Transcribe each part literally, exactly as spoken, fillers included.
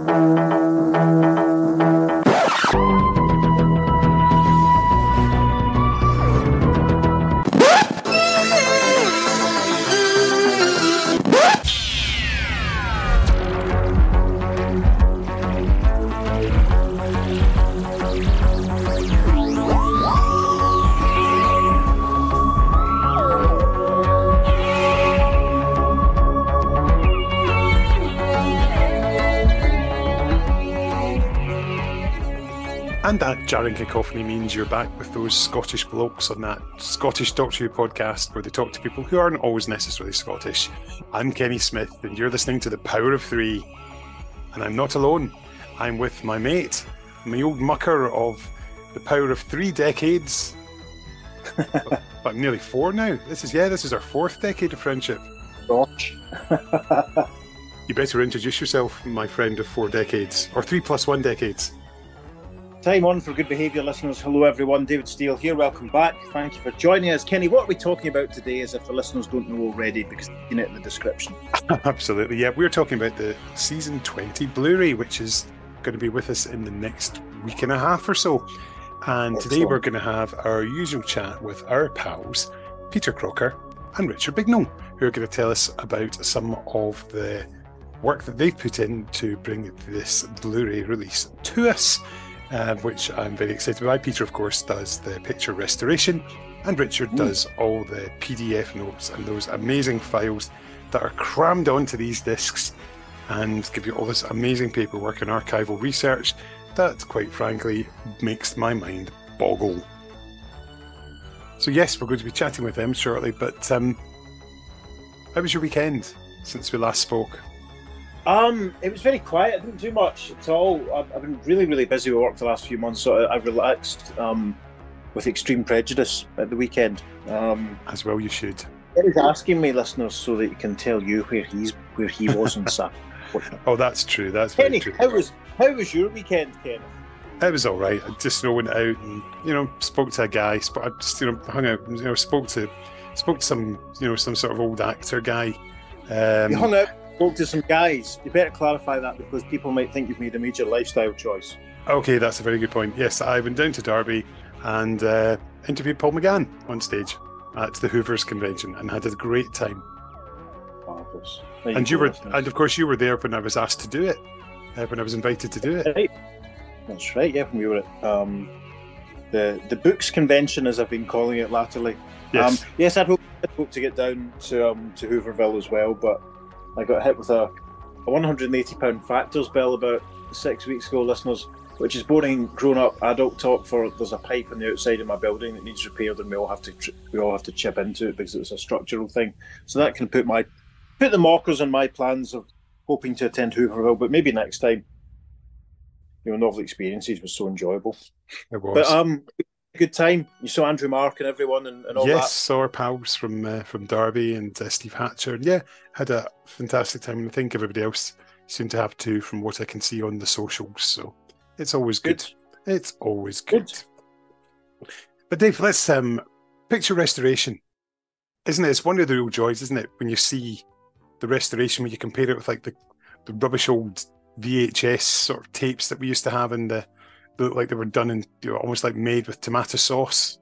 And that jarring cacophony means you're back with those Scottish blokes on that Scottish Doctor Who podcast where they talk to people who aren't always necessarily Scottish. I'm Kenny Smith, and you're listening to The Power of Three. And I'm not alone. I'm with my mate, my old mucker of the power of three decades. but, but nearly four now. This is, yeah, this is our fourth decade of friendship. Gosh. You better introduce yourself, my friend of four decades, or three plus one decades. Time on for good behaviour, listeners. Hello, everyone. David Steele here. Welcome back. Thank you for joining us. Kenny, what are we talking about today, as if the listeners don't know already, because you've seen it in the description? Absolutely, yeah. We're talking about the Season twenty Blu-ray, which is going to be with us in the next week and a half or so. And Excellent. Today we're going to have our usual chat with our pals, Peter Crocker and Richard Bignell, who are going to tell us about some of the work that they've put in to bring this Blu-ray release to us. Uh, which I'm very excited about. Peter, of course, does the picture restoration, and Richard mm. does all the P D F notes and those amazing files that are crammed onto these discs and give you all this amazing paperwork and archival research that, quite frankly, makes my mind boggle. So yes, we're going to be chatting with them shortly, but um, how was your weekend since we last spoke? Um, it was very quiet. I didn't do much at all. I've, I've been really, really busy with work the last few months, so I, I relaxed um, with Extreme Prejudice at the weekend. Um, As well you should. He's asking me, listeners, so that he can tell you where he's where he was on Saturday. Oh, that's true. That's very Kenny, true. how was how was your weekend, Kenny? It was all right. I just you know, went out and you know spoke to a guy. Sp- I just you know hung out. You know, spoke to spoke to some you know some sort of old actor guy. Um, you hung out. Spoke to some guys. You better clarify that, because people might think you've made a major lifestyle choice. Okay, that's a very good point. Yes, I went down to Derby and uh, interviewed Paul McGann on stage at the Hoovers convention and had a great time. Marvellous. And you were, and of course, you were there when I was asked to do it, uh, when I was invited to do it. Right. That's right. Yeah, when we were at um, the the books convention, as I've been calling it latterly. Yes. Um, yes, I'd hoped, I'd hoped to get down to um, to Hooverville as well, but I got hit with a, a one hundred eighty pound factors bill about six weeks ago, listeners, which is boring grown-up adult talk for there's a pipe on the outside of my building that needs repaired and we all have to we all have to chip into it because it's a structural thing. So that can put my put the markers on my plans of hoping to attend Hooverville, but maybe next time. You know, novel experiences was so enjoyable. It was. But um, good time. You saw Andrew Mark and everyone and, and all yes, that. Yes, saw our pals from uh, from Derby and uh, Steve Hatcher. And yeah, had a fantastic time. And I think everybody else seemed to have too, from what I can see on the socials. So it's always good. good. It's always good. good. But Dave, let's um, picture restoration. Isn't it? It's one of the real joys, isn't it? When you see the restoration, when you compare it with like the, the rubbish old V H S sort of tapes that we used to have in the looked like they were done in, you know, almost like made with tomato sauce.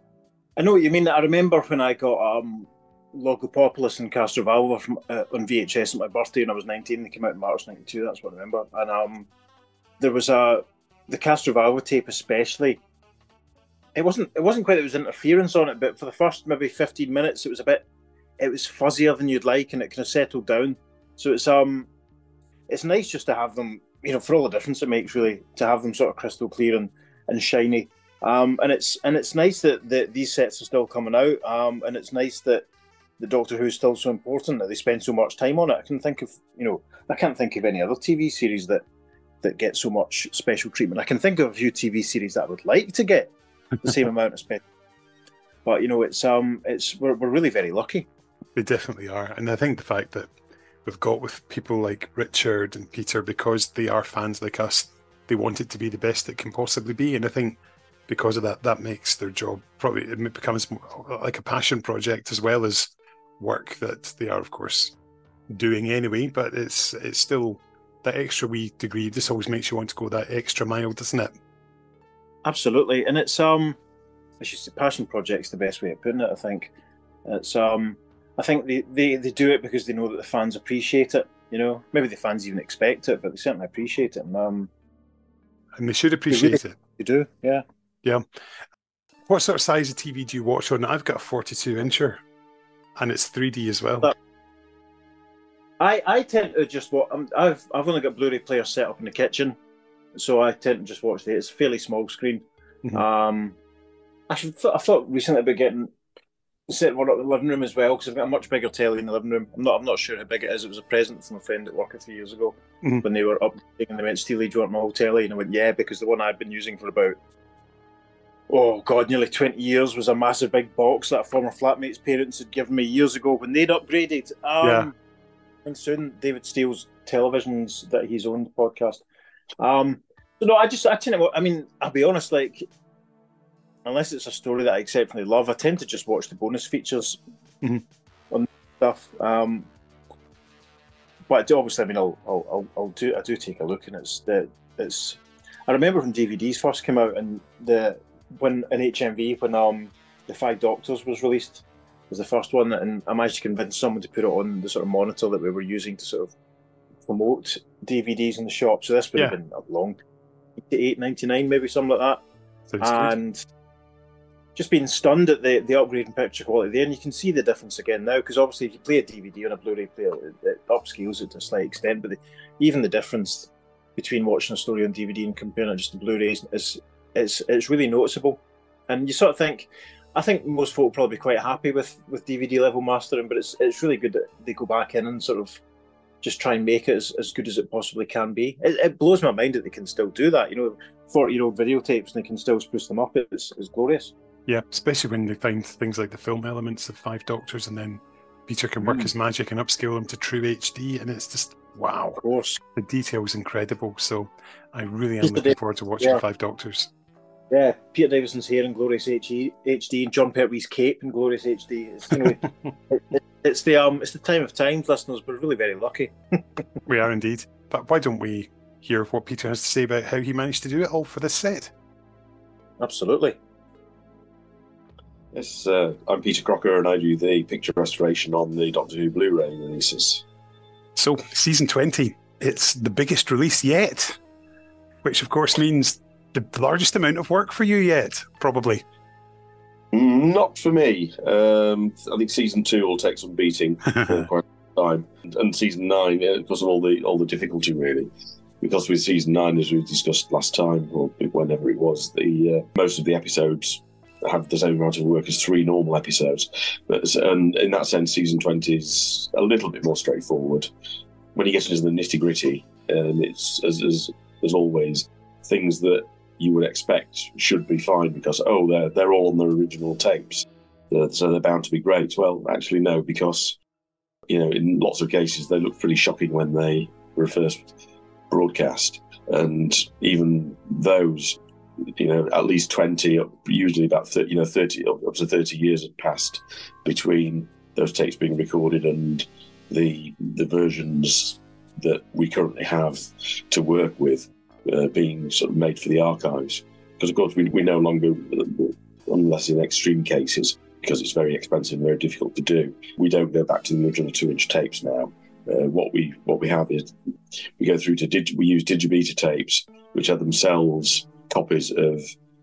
I know what you mean. I remember when I got um, Logopopolis and Castrovalva from uh, on V H S at my birthday when I was nineteen. They came out in March ninety-two. That's what I remember. And um, there was a the Castrovalva tape, especially. It wasn't. It wasn't quite that there was interference on it, but for the first maybe fifteen minutes, it was a bit. It was fuzzier than you'd like, and it kind of settled down. So it's um, it's nice just to have them. You know, for all the difference it makes, really, to have them sort of crystal clear and, and shiny. Um, and it's and it's nice that, that these sets are still coming out. Um, and it's nice that the Doctor Who is still so important that they spend so much time on it. I can think of, you know, I can't think of any other T V series that that get so much special treatment. I can think of a few T V series that I would like to get the same amount of special. But you know, it's um, it's we're we're really very lucky. They definitely are, and I think the fact that we've got with people like Richard and Peter, because they are fans like us, they want it to be the best it can possibly be. And I think because of that, that makes their job probably, it becomes more like a passion project as well as work that they are, of course, doing anyway. But it's it's still that extra wee degree just always makes you want to go that extra mile, doesn't it? Absolutely, and it's um, it's just a passion project's the best way of putting it. I think it's um, I think they, they, they do it because they know that the fans appreciate it. You know, maybe the fans even expect it, but they certainly appreciate it. And um, and they should appreciate they really, it. They do, yeah. Yeah. What sort of size of T V do you watch on? I've got a forty-two incher, and it's three D as well. But I I tend to just watch. Um, I've I've only got Blu-ray player set up in the kitchen, so I tend to just watch the. It's a fairly small screen. Mm-hmm. Um, I should I thought recently about getting set one up in the living room as well, because I've got a much bigger telly in the living room. I'm not I'm not sure how big it is. It was a present from a friend at work a few years ago mm-hmm. when they were updating and they went, Steely, do you want my whole telly? And I went, yeah, because the one I'd been using for about oh god, nearly twenty years was a massive big box that a former flatmate's parents had given me years ago when they'd upgraded. Um, yeah. And soon David Steele's televisions that he's owned podcast. Um, so no, I just I tend to. I mean, I'll be honest. Like, unless it's a story that I exceptionally love, I tend to just watch the bonus features mm-hmm. on stuff. Um, but I do, obviously, I mean, I'll, I'll I'll I'll do I do take a look, and it's the it's. I remember when D V Ds first came out, and the when in H M V when um the Five Doctors was released. Was the first one, and I managed to convince someone to put it on the sort of monitor that we were using to sort of promote D V Ds in the shop. So this would yeah. have been a long eight ninety-nine, maybe something like that. Sounds and good. Just being stunned at the the upgrade in picture quality there, and you can see the difference again now, because obviously if you play a D V D on a Blu-ray player, it, it upscales it to a slight extent, but the, even the difference between watching a story on D V D and comparing it just to Blu-rays is it's it's really noticeable, and you sort of think. I think most folk will probably be quite happy with, with D V D level mastering, but it's it's really good that they go back in and sort of just try and make it as, as good as it possibly can be. It, it blows my mind that they can still do that. You know, forty-year-old videotapes and they can still spruce them up. It's, it's glorious. Yeah, especially when they find things like the film elements of Five Doctors, and then Peter can work mm. his magic and upscale them to true H D, and it's just, wow. Of course. The detail is incredible, so I really am just looking forward to watching yeah. Five Doctors. Yeah, Peter Davison's hair in glorious H D, and John Pertwee's cape in glorious H D. It's, you know, it, it, it's the um, it's the time of times, listeners. We're really very lucky. We are indeed. But why don't we hear what Peter has to say about how he managed to do it all for this set? Absolutely. Yes, uh, I'm Peter Crocker, and I do the picture restoration on the Doctor Who Blu-ray releases. So, season twenty, it's the biggest release yet, which of course means the largest amount of work for you yet, probably. Not for me. Um, I think season two will take some beating for quite some time, and, and season nine, yeah, because of all the all the difficulty, really. Because with season nine, as we discussed last time, or whenever it was, the uh, most of the episodes have the same amount of work as three normal episodes. But and in that sense, season twenty is a little bit more straightforward. When you get into the nitty gritty, um, it's as, as as always things that you would expect should be fine because, oh, they're, they're all on the original tapes, uh, so they're bound to be great. Well, actually, no, because, you know, in lots of cases, they look pretty shocking when they were first broadcast. And even those, you know, at least twenty, usually about thirty, you know, thirty, up to thirty years had passed between those tapes being recorded and the the versions that we currently have to work with. Uh, being sort of made for the archives, because of course we, we no longer, unless in extreme cases, because it's very expensive and very difficult to do, we don't go back to the original two-inch tapes now. Uh, what we what we have is we go through to dig, we use digibeta tapes, which are themselves copies of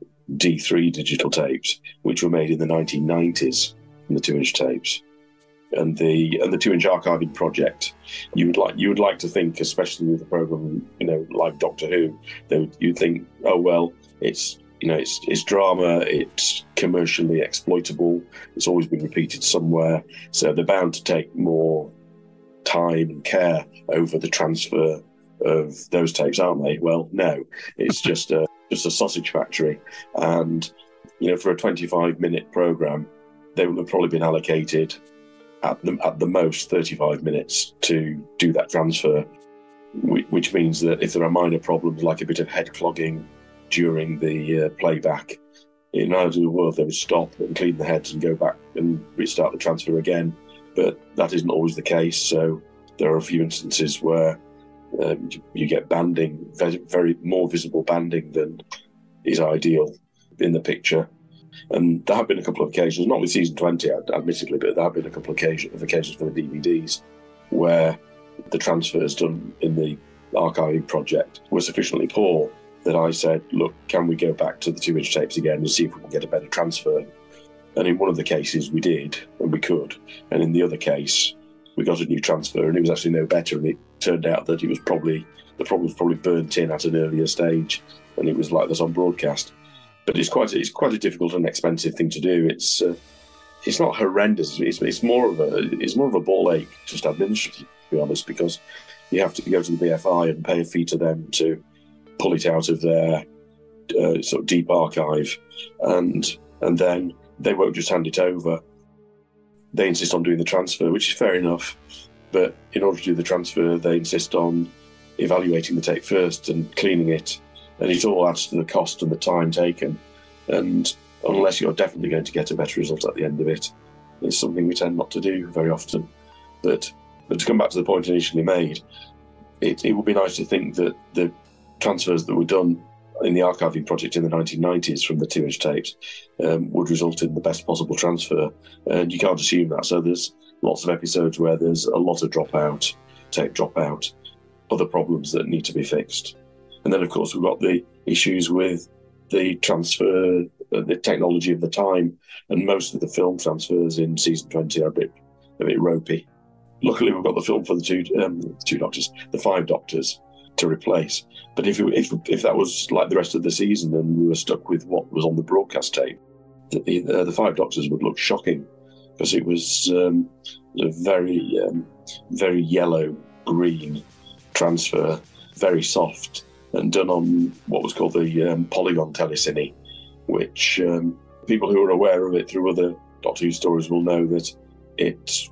D three digital tapes, which were made in the nineteen nineties in the two-inch tapes. And the and the two-inch archiving project, you would like you would like to think, especially with a program, you know, like Doctor Who, that you'd think, oh well, it's you know, it's it's drama, it's commercially exploitable, it's always been repeated somewhere, so they're bound to take more time and care over the transfer of those tapes, aren't they? Well, no, it's just a just a sausage factory, and you know, for a twenty-five minute program, they would have probably been allocated at the, at the most thirty-five minutes to do that transfer, which means that if there are minor problems like a bit of head clogging during the uh, playback, in either world they would stop and clean the heads and go back and restart the transfer again. But that isn't always the case, so there are a few instances where Um, you, you get banding, very, very more visible banding than is ideal in the picture. And there have been a couple of occasions, not with season twenty, admittedly, but there have been a couple of occasions, of occasions for the D V Ds where the transfers done in the archiving project were sufficiently poor that I said, look, can we go back to the two-inch tapes again and see if we can get a better transfer? And in one of the cases we did, and we could. And in the other case, we got a new transfer and it was actually no better. And it turned out that it was probably, the problem was probably burnt in at an earlier stage, and it was like this on broadcast. But it's quite, it's quite a difficult and expensive thing to do. It's, uh, it's not horrendous. It's, it's more of a, it's more of a ball ache, just administrative, to be honest, because you have to go to the B F I and pay a fee to them to pull it out of their uh, sort of deep archive, and and then they won't just hand it over. They insist on doing the transfer, which is fair enough. But in order to do the transfer, they insist on evaluating the tape first and cleaning it, and it all adds to the cost and the time taken. And unless you're definitely going to get a better result at the end of it, it's something we tend not to do very often. But but to come back to the point initially made, it, it would be nice to think that the transfers that were done in the archiving project in the nineteen nineties from the two-inch tapes um, would result in the best possible transfer. And you can't assume that. So there's lots of episodes where there's a lot of dropout, tape dropout, other problems that need to be fixed. And then, of course, we've got the issues with the transfer, uh, the technology of the time, and most of the film transfers in season twenty are a bit, a bit ropey. Luckily, we've got the film for the two, um, two doctors, the five doctors, to replace. But if, it, if if that was like the rest of the season and we were stuck with what was on the broadcast tape, the, uh, the five doctors would look shocking, because it was um, a very, um, very yellow-green transfer, very soft, and done on what was called the um, polygon telecine, which um, people who are aware of it through other Doctor Who stories will know that it,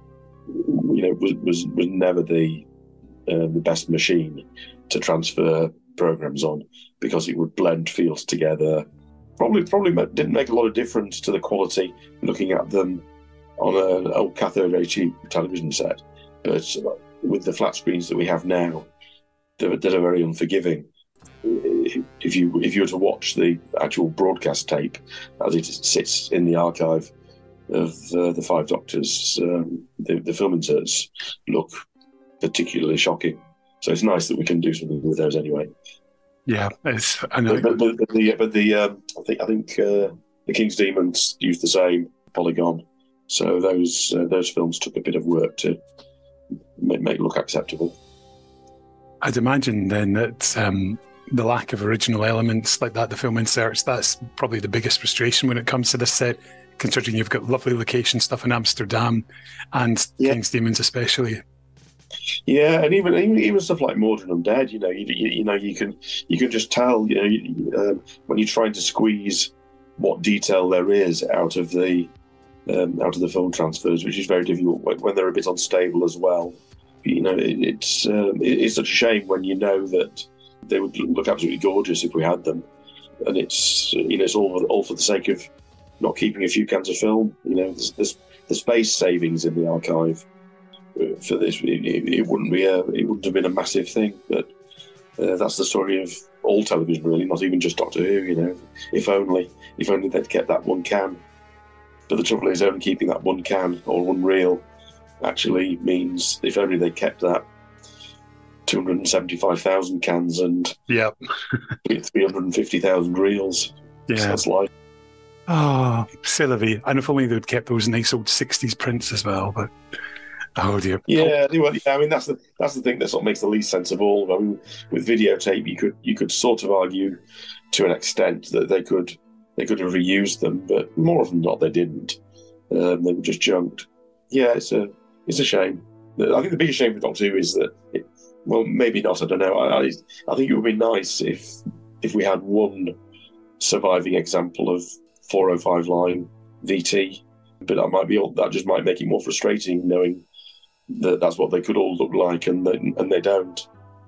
you know, was was, was never the uh, the best machine to transfer programs on, because it would blend fields together. Probably, probably didn't make a lot of difference to the quality looking at them on an old cathode ray tube television set, but with the flat screens that we have now, they're, they're very unforgiving. If you if you were to watch the actual broadcast tape as it sits in the archive of uh, the Five Doctors, um, the, the film inserts look particularly shocking. So it's nice that we can do something with those anyway. Yeah, it's. I know. But, but, but the but the um, I think I think uh, the King's Demons used the same polygon, so those uh, those films took a bit of work to make, make look acceptable. I'd imagine then that um, the lack of original elements like that, the film inserts, that's probably the biggest frustration when it comes to this set, considering you've got lovely location stuff in Amsterdam and yeah. King's Demons especially. Yeah, and even, even even stuff like Mordred Undead, you know, you, you, you know, you can you can just tell, you know, you, um, when you're trying to squeeze what detail there is out of the um, out of the film transfers, which is very difficult when, when they're a bit unstable as well. You know, it, it's um, it, it's such a shame when you know that they would look absolutely gorgeous if we had them, and it's you know it's all all for the sake of not keeping a few cans of film. You know, there's, there's the space savings in the archive for this. It, it wouldn't be a it wouldn't have been a massive thing, but uh, that's the story of all television, really, not even just Doctor Who. You know, if only if only they'd kept that one can. But the trouble is, only keeping that one can or one reel actually means if only they kept that two hundred seventy-five thousand cans and yep. three hundred fifty thousand reels. Yeah, so that's life. Oh, c'est la vie. And if only they'd kept those nice old sixties prints as well. But oh dear. Yeah, well, yeah. I mean, that's the that's the thing that sort of makes the least sense of all. I mean, with videotape, you could you could sort of argue to an extent that they could they could have reused them, but more often than not, they didn't. Um, they were just junked. Yeah, it's a it's a shame. I think the biggest shame for Doctor Who is that, it, well, maybe not. I don't know. I, I I think it would be nice if if we had one surviving example of four oh five line V T, but that might be all, that just might make it more frustrating knowing that that's what they could all look like, and they, and they don't.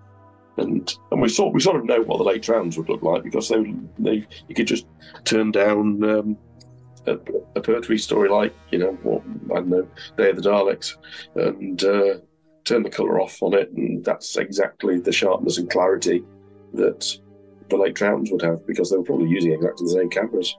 And and we sort we sort of know what the late rounds would look like, because they they you could just turn down um, a, a Pertwee story like, you know, what I don't know, Day of the Daleks, and uh, turn the colour off on it, and that's exactly the sharpness and clarity that the late Troughtons would have, because they were probably using exactly the same cameras.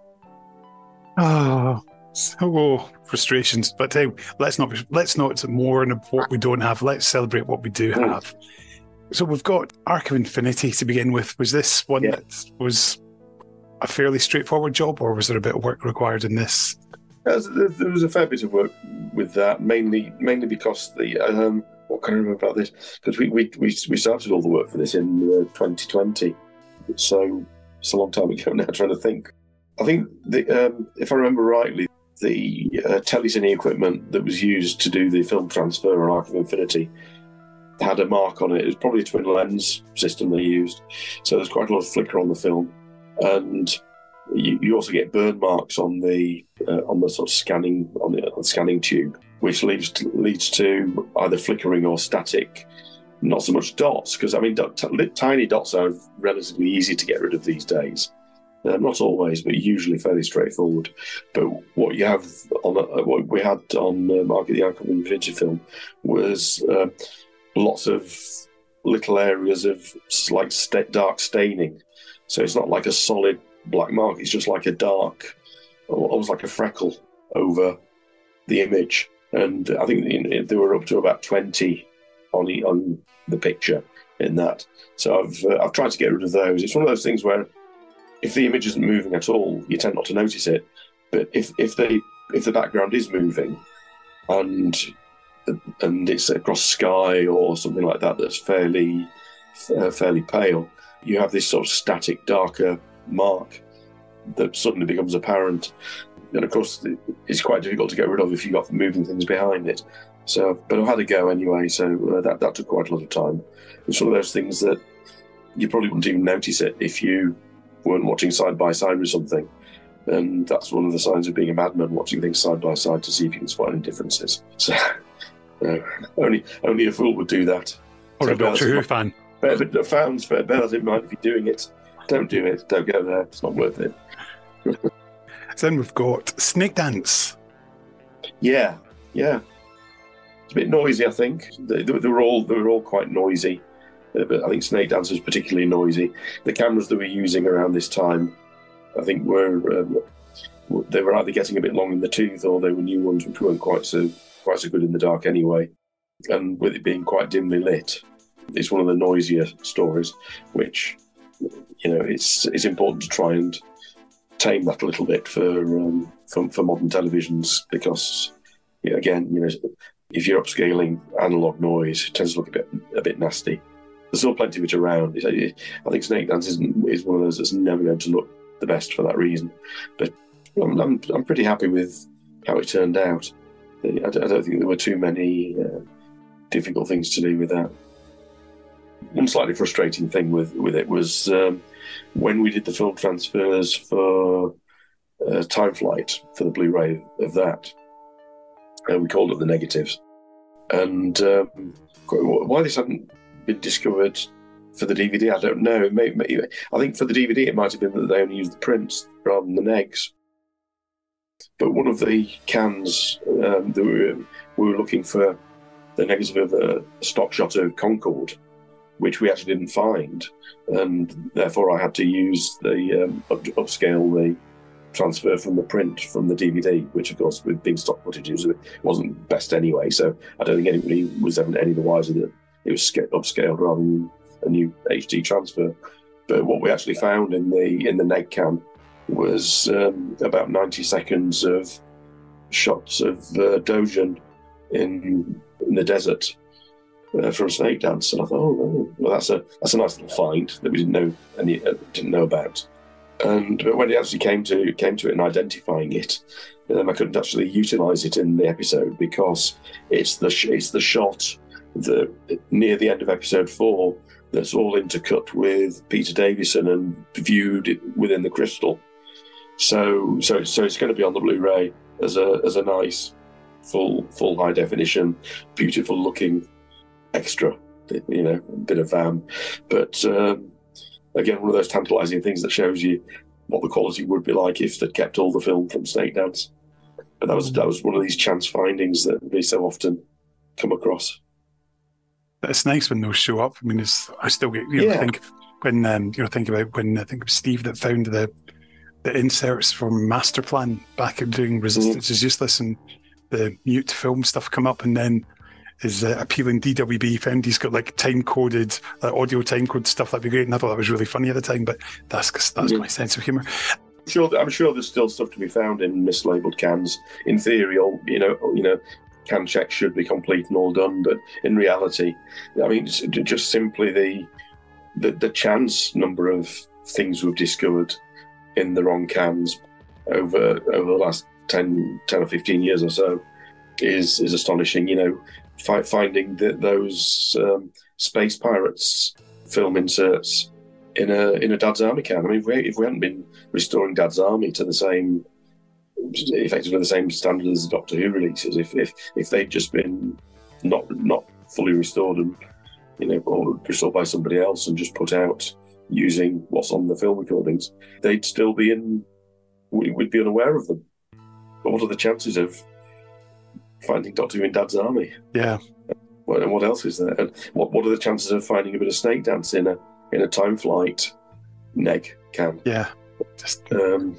Ah, oh, so frustrations. But hey, let's not let's not mourn what we don't have. Let's celebrate what we do Mm. have. So we've got Arc of Infinity to begin with. Was this one Yeah. that was a fairly straightforward job, or was there a bit of work required in this? There was, there was a fair bit of work with that, mainly mainly because the um, what can I remember about this? Because we, we we we started all the work for this in uh, twenty twenty, so it's a long time ago now. Trying to think, I think the um, if I remember rightly, the uh, telecine equipment that was used to do the film transfer on Arc of Infinity had a mark on it. It was probably a twin lens system they used, so there's quite a lot of flicker on the film, and you, you also get burn marks on the uh, on the sort of scanning on the, on the scanning tube, which leads to, leads to either flickering or static. Not so much dots, because I mean, dot, t- tiny dots are relatively easy to get rid of these days. Uh, not always, but usually fairly straightforward. But what you have on uh, what we had on uh, Mark of the Arc of Infinity film was uh, lots of little areas of like st- dark staining. So it's not like a solid black mark, it's just like a dark, almost like a freckle over the image. And I think there were up to about twenty on the, on the picture in that. So I've uh, I've tried to get rid of those. It's one of those things where if the image isn't moving at all, you tend not to notice it. But if if they if the background is moving and and it's across sky or something like that that's fairly uh, fairly pale, you have this sort of static, darker mark that suddenly becomes apparent. And of course, it's quite difficult to get rid of if you've got moving things behind it. So, but I've had a go anyway, so uh, that, that took quite a lot of time. It's one of those things that you probably wouldn't even notice it if you weren't watching side by side with something. And that's one of the signs of being a madman, watching things side by side to see if you can spot any differences. So, uh, only only a fool would do that. Or so a Doctor Who fan. But, but fans, bear that in mind if you're doing it. Don't do it. Don't go there. It's not worth it. So then we've got Snake Dance. Yeah, yeah. It's a bit noisy, I think. They, they, they were all they were all quite noisy, uh, but I think Snake Dance was particularly noisy. The cameras that we're using around this time, I think, were um, they were either getting a bit long in the tooth, or they were new ones which weren't quite so quite so good in the dark anyway. And with it being quite dimly lit, it's one of the noisier stories, which, you know, it's it's important to try and tame that a little bit for um, for, for modern televisions, because, you know, again, you know, if you're upscaling analog noise, it tends to look a bit a bit nasty. There's still plenty of it around. I think Snake Dance isn't, is one of those that's never going to look the best for that reason. But I'm I'm, I'm pretty happy with how it turned out. I don't, I don't think there were too many uh, difficult things to do with that. One slightly frustrating thing with, with it was um, when we did the film transfers for uh, Time Flight, for the Blu-ray of that, uh, we called it the negatives. And um, why this hadn't been discovered for the D V D, I don't know. Maybe, maybe, I think for the D V D it might have been that they only used the prints rather than the negs. But one of the cans um, that we were, we were looking for the negative of a stock shot of Concorde, which we actually didn't find, and therefore I had to use the um, up, upscale the transfer from the print from the D V D, which of course with being stock footage it wasn't best anyway. So I don't think anybody was ever any the wiser that it was upscaled rather than a new H D transfer. But what we actually found in the in the neg cam was um, about ninety seconds of shots of uh, Dojan in, in the desert. Uh, from Snake Dance, and I thought, oh, oh, well, that's a that's a nice little find that we didn't know any uh, didn't know about. And when it actually came to came to it and identifying it, um, I couldn't actually utilise it in the episode because it's the sh- it's the shot that near the end of episode four that's all intercut with Peter Davison and viewed within the crystal. So so so it's going to be on the Blu-ray as a as a nice full full high definition, beautiful looking extra, you know, a bit of V A M. But um, again, one of those tantalising things that shows you what the quality would be like if they'd kept all the film from Snake Dance. But that was that was one of these chance findings that we so often come across. it's nice when those show up. I mean, it's, I still get, you know, Yeah. think when, um, you know, think about when I think it was Steve that found the the inserts from Masterplan back in doing Resistance is Useless, and the mute film stuff come up, and then his uh, appealing D W B found he's got like time coded, uh, audio time code stuff. That'd be great. And I thought that was really funny at the time, but that's that's Mhm. my sense of humour. Sure, I'm sure there's still stuff to be found in mislabeled cans. In theory, all you know, you know, can checks should be complete and all done, but in reality, I mean, it's just simply the the, the chance number of things we've discovered in the wrong cans over over the last ten, ten or fifteen years or so is is astonishing. You know, fi- finding that those um, Space Pirates film inserts in a in a Dad's Army can. I mean, if we, if we hadn't been restoring Dad's Army to the same, effectively the same standard as the Doctor Who releases, if if if they'd just been not not fully restored and, you know, or restored by somebody else and just put out using what's on the film recordings, they'd still be in. we- We'd be unaware of them. But what are the chances of finding Doctor Who in Dad's Army? Yeah, What, and what else is there? And what what are the chances of finding a bit of Snake Dance in a in a Time Flight neg can? yeah. Just Um,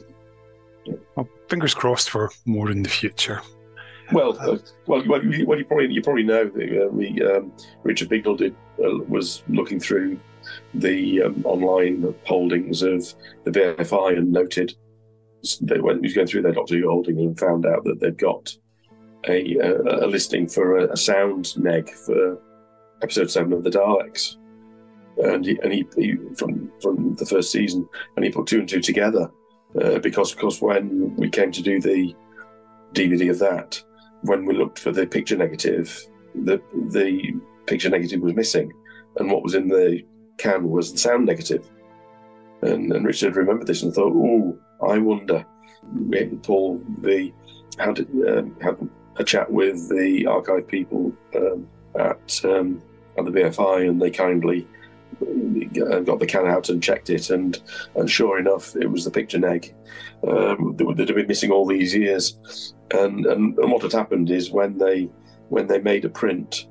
well, fingers crossed for more in the future. well, uh, well, well, you, well, you probably you probably know that uh, we um, Richard Bignell did uh, was looking through the um, online holdings of the B F I and noted that when he was going through their Doctor Who holdings and found out that they'd got a, a, a listing for a, a sound neg for episode seven of the Daleks, and he, and he, he from from the first season, and he put two and two together uh, because of course when we came to do the D V D of that, when we looked for the picture negative, the the picture negative was missing, and what was in the can was the sound negative. And, and Richard remembered this and thought, "Oh, I wonder." Paul the had um, had a chat with the archive people um, at um, at the B F I, and they kindly got the can out and checked it, and and sure enough, it was the picture neg um, that had been missing all these years. And, and and what had happened is when they when they made a print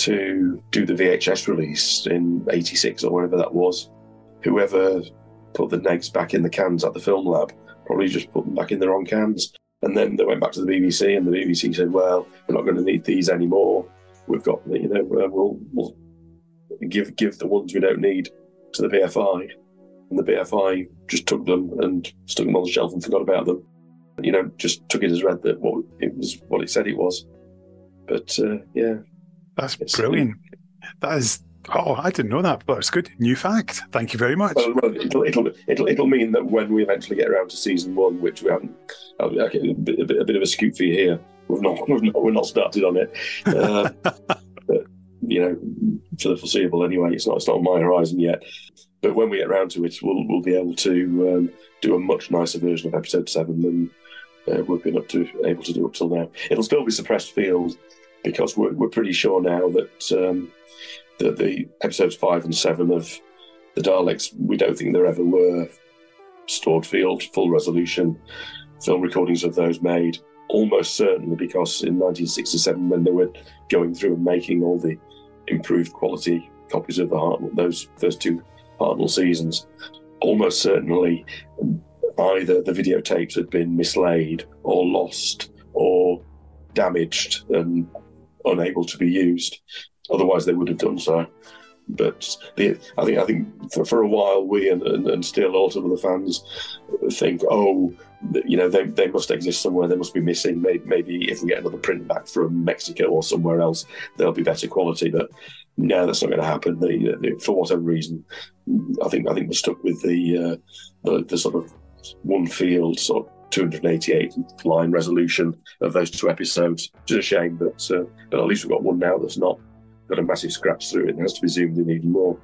to do the V H S release in eighty-six or whenever that was, whoever put the negs back in the cans at the film lab probably just put them back in the wrong cans. And then they went back to the B B C, and the B B C said, "Well, we're not going to need these anymore. We've got, you know, uh, we'll, we'll give give the ones we don't need to the B F I." And the B F I just took them and stuck them on the shelf and forgot about them. You know, just took it as read that what it was, what it said it was. But uh, yeah, That's It's- brilliant. That is. Oh, I didn't know that, but it's good. New fact. Thank you very much. well, well, it'll, it'll it'll it'll mean that when we eventually get around to season one, which we haven't, uh, okay, a bit, a bit, a bit of a scoop for you here. We've not we've not, we're not started on it. Uh, but, you know, for the foreseeable anyway, it's not it's not on my horizon yet. But when we get around to it, we'll we'll be able to um, do a much nicer version of episode seven than uh, we've been up to able to do up till now. It'll still be suppressed field because we're we're pretty sure now that um, that the episodes five and seven of the Daleks, we don't think there ever were stored field full resolution film recordings of those made. Almost certainly because in nineteen sixty-seven, when they were going through and making all the improved quality copies of the Hartnell, those first two Hartnell seasons, almost certainly either the videotapes had been mislaid or lost or damaged and unable to be used. Otherwise, they would have done so. But the, I think I think for, for a while, we and, and, and still a lot of other fans think, oh, you know, they they must exist somewhere. They must be missing. Maybe, maybe if we get another print back from Mexico or somewhere else, they'll be better quality. But no, that's not going to happen. They, they, for whatever reason, I think I think we're stuck with the uh, the, the sort of one field sort of two hundred eighty-eight line resolution of those two episodes. Which is a shame, but uh, but at least we've got one now that's not got a massive scratch through it and has to be zoomed in even more.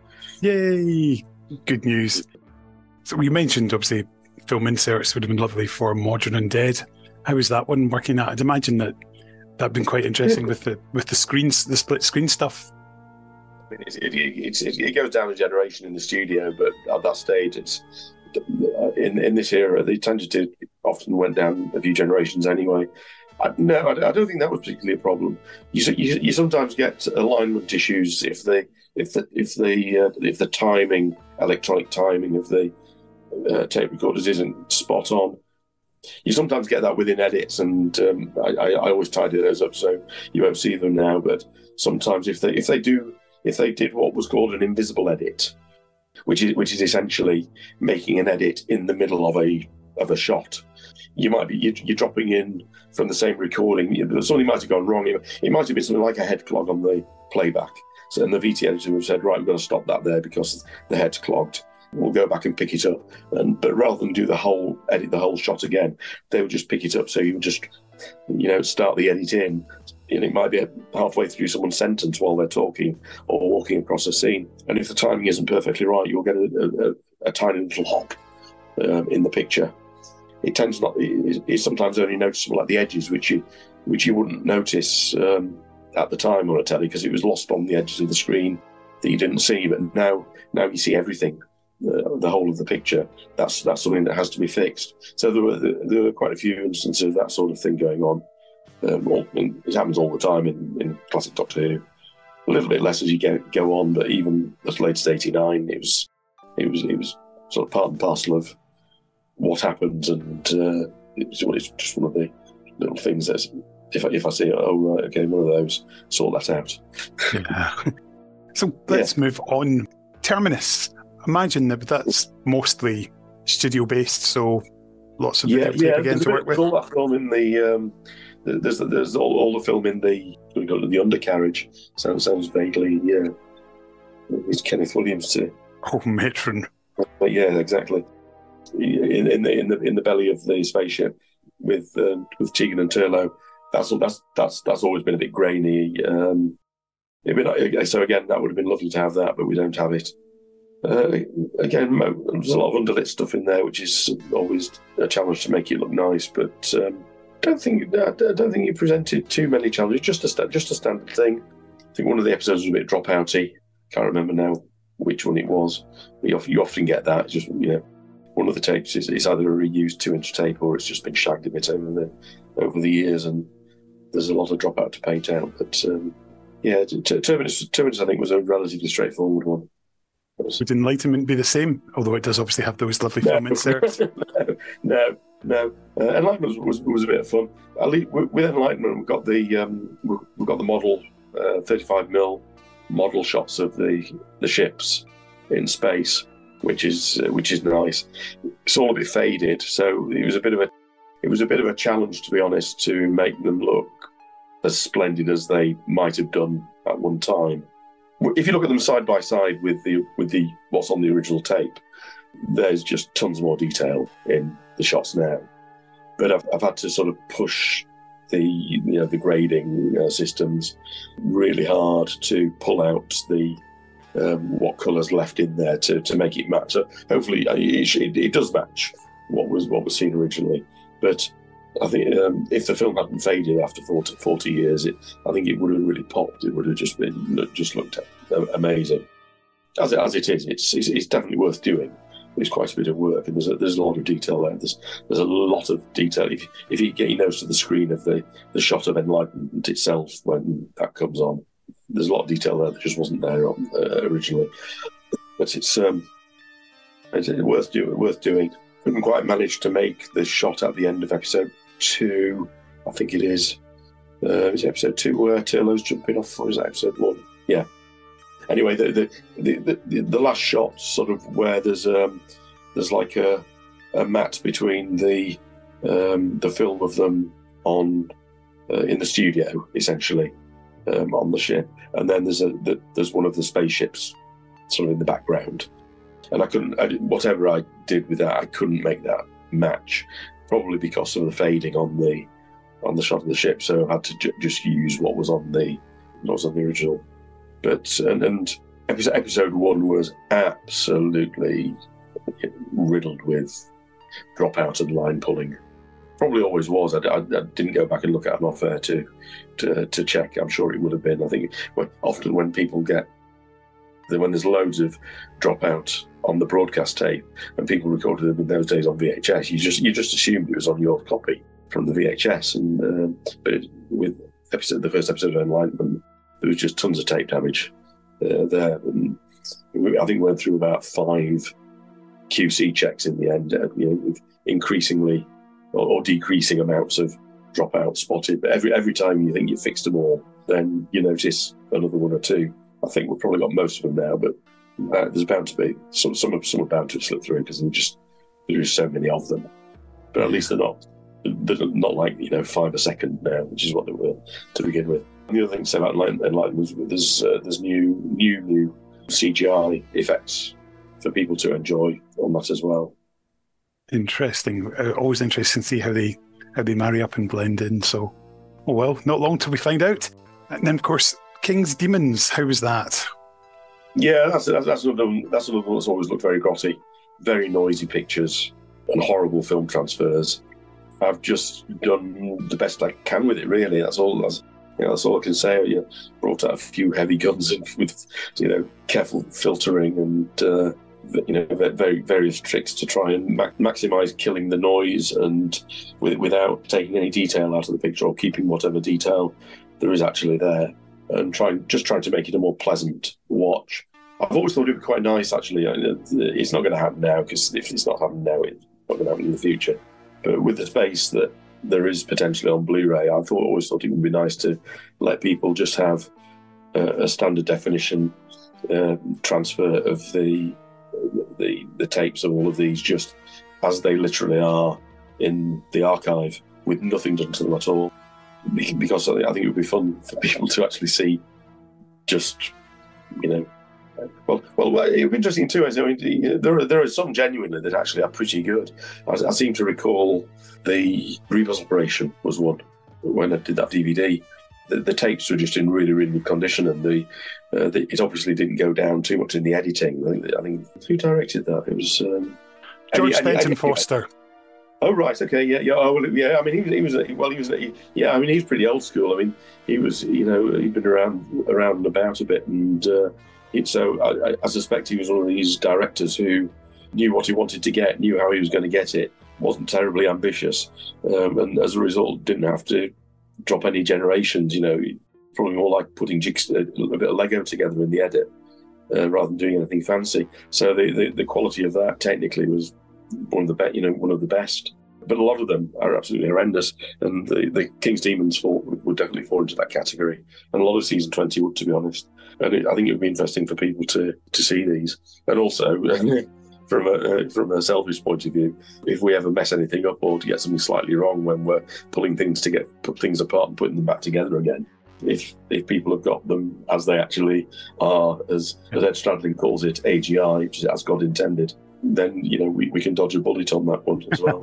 Yay! Good news. So we mentioned, obviously, film inserts would have been lovely for Modern Undead. How was that one working out? I'd imagine that that'd been quite interesting with the with the screens, the split screen stuff. I mean, it, it, it, it, it goes down a generation in the studio, but at that stage, it's in in this era, they tended to often went down a few generations anyway. I, no, I, I don't think that was particularly a problem. You, you you sometimes get alignment issues if the if the if the uh, if the timing, electronic timing of the uh, tape recorders isn't spot on. You sometimes get that within edits, and um, I, I, I always tidy those up so you won't see them now. But sometimes if they if they do if they did what was called an invisible edit, which is which is essentially making an edit in the middle of a of a shot, you might be you're, you're dropping in from the same recording. Something might have gone wrong. It, it might have been something like a head clog on the playback. So, and the V T editor would have said, right, we've got to stop that there because the head's clogged. We'll go back and pick it up. And but rather than do the whole edit the whole shot again, they would just pick it up. So you would just, you know, start the edit in, and it might be halfway through someone's sentence while they're talking or walking across a scene. And if the timing isn't perfectly right, you'll get a, a, a tiny little hop um, in the picture. It tends not. It, it's sometimes only noticeable at the edges, which you which you wouldn't notice um, at the time on a telly because it was lost on the edges of the screen that you didn't see. But now now you see everything. The, the whole of the picture. That's that's something that has to be fixed. So there were there were quite a few instances of that sort of thing going on. Um, well, it happens all the time in, in classic Doctor Who. A little bit less as you go go on, but even as late as eighty-nine, it was it was it was sort of part and parcel of what happened, and uh, it was, it's just one of the little things that if I, if I see oh right okay one of those, sort that out. Yeah. So let's yeah. move on. Terminus. Imagine that that's mostly studio based, so lots of yeah, videotape yeah, again to work with. All that film in the um, there's there's all, all the film in the we got the undercarriage. Sounds sounds vaguely yeah. It's Kenneth Williams too. Oh, Matron. But yeah, exactly. In, in the in the in the belly of the spaceship with um, with Tegan and Turlough. That's that's that's that's always been a bit grainy. Um, it'd been, so again, that would have been lovely to have that, but we don't have it. Uh, again, there's a lot of underlit stuff in there, which is always a challenge to make it look nice. But um, don't think I don't think you presented too many challenges. Just a just a standard thing. I think one of the episodes was a bit drop-outy. Can't remember now which one it was. You often, you often get that. It's just you know, one of the tapes is, is either a reused two-inch tape or it's just been shagged a bit over the over the years, and there's a lot of drop-out to paint out. But um, yeah, Terminus, Terminus, I think, was a relatively straightforward one. Would Enlightenment be the same? Although it does obviously have those lovely film inserts. no, no, no. Uh, Enlightenment was, was was a bit of fun. At least with Enlightenment, we got the um, we got the model uh, thirty-five mil model shots of the the ships in space, which is uh, which is nice. It's all a bit faded, so it was a bit of a it was a bit of a challenge, to be honest, to make them look as splendid as they might have done at one time. If you look at them side by side with the with the what's on the original tape, there's just tons more detail in the shots now. But I've, I've had to sort of push the you know the grading uh, systems really hard to pull out the um, what colours left in there to, to make it match. So hopefully it, it, it does match what was what was seen originally. But I think um, if the film hadn't faded after forty, forty years, it, I think it would have really popped. It would have just been just looked amazing. As it, as it is, it's, it's it's definitely worth doing. It's quite a bit of work, and there's a, there's a lot of detail there. There's there's a lot of detail. If if you get your nose to the screen of the, the shot of Enlightenment itself when that comes on, there's a lot of detail there that just wasn't there on, uh, originally. But it's um it's worth doing. Worth doing. We haven't quite managed to make the shot at the end of episode two, I think it is. Uh, is it episode two where Turlough's jumping off, or is that episode one? Yeah. Anyway, the the, the, the, the last shot, sort of where there's um there's like a, a mat between the um, the film of them on uh, in the studio, essentially, um, on the ship, and then there's a the, there's one of the spaceships sort of in the background. And I couldn't, I, whatever I did with that, I couldn't make that match, probably because of the fading on the on the shot of the ship. So I had to ju- just use what was on the what was on the original. But and, and episode, episode one was absolutely riddled with dropout and line pulling. Probably always was. I, I, I didn't go back and look at an off air to to to check. I'm sure it would have been. I think well, often when people get when there's loads of dropout on the broadcast tape, and people recorded them in those days on V H S, you just you just assumed it was on your copy. from the V H S, and uh, but with episode the first episode of Enlightenment, there was just tons of tape damage uh, there. And we, I think we went through about five Q C checks in the end, uh, you know, with increasingly or, or decreasing amounts of dropout spotted. But every every time you think you've fixed them all, then you notice another one or two. I think we've probably got most of them now, but uh, there's bound to be some some are, some are bound to slip through because there's just there's so many of them. But at least they're not they're not like, you know, five a second now, which is what they were to begin with. And the other thing to say about Enlightenment was there's uh, there's new new new C G I effects for people to enjoy on that as well. Interesting. Uh, always interesting to see how they how they marry up and blend in. So, oh well, not long till we find out. And then, of course, King's Demons. How was that? Yeah, that's that's, that's another one, that's another one that's always looked very grotty, very noisy pictures and horrible film transfers. I've just done the best I can with it. Really, that's all. That's, you know, that's all I can say. You know, brought out a few heavy guns in with, you know, careful filtering and uh, you know, very various tricks to try and ma- maximise killing the noise and with, without taking any detail out of the picture or keeping whatever detail there is actually there, and trying just trying to make it a more pleasant watch. I've always thought it would be quite nice. Actually, it's not going to happen now because if it's not happening now, it's not going to happen in the future. But with the space that there is potentially on Blu-ray, I thought always thought it would be nice to let people just have a, a standard definition uh, transfer of the, the the tapes of all of these, just as they literally are in the archive, with nothing done to them at all. Because I think it would be fun for people to actually see, just, you know. Well, well, it would be interesting too. I mean, there are there are some genuinely that actually are pretty good. I, I seem to recall the Rebus Operation was one when I did that D V D. The, the tapes were just in really, really good condition, and the, uh, the it obviously didn't go down too much in the editing. I think, I think who directed that? It was um, George Eddie, Benton Eddie, Foster. Oh right, okay, yeah, yeah. Oh, well, yeah. I mean, he was, he was, well, he was, he, yeah. I mean, he's pretty old school. I mean, he was, you know, he'd been around, around and about a bit, and uh, it, so I, I suspect he was one of these directors who knew what he wanted to get, knew how he was going to get it, wasn't terribly ambitious, um, and as a result, didn't have to drop any generations. You know, probably more like putting jigs, a bit of Lego together in the edit, uh, rather than doing anything fancy. So the, the the quality of that technically was one of the best, you know, one of the best. But a lot of them are absolutely horrendous, and the, the King's Demons fall, would definitely fall into that category. And a lot of season twenty would, to be honest. And it, I think it would be interesting for people to to see these. And also, from a uh, from a selfish point of view, if we ever mess anything up or to get something slightly wrong when we're pulling things to get put things apart and putting them back together again, if if people have got them as they actually are, as as Ed Stradlin calls it, A G I, which is as God intended, then, you know, we, we can dodge a bullet on that one as well.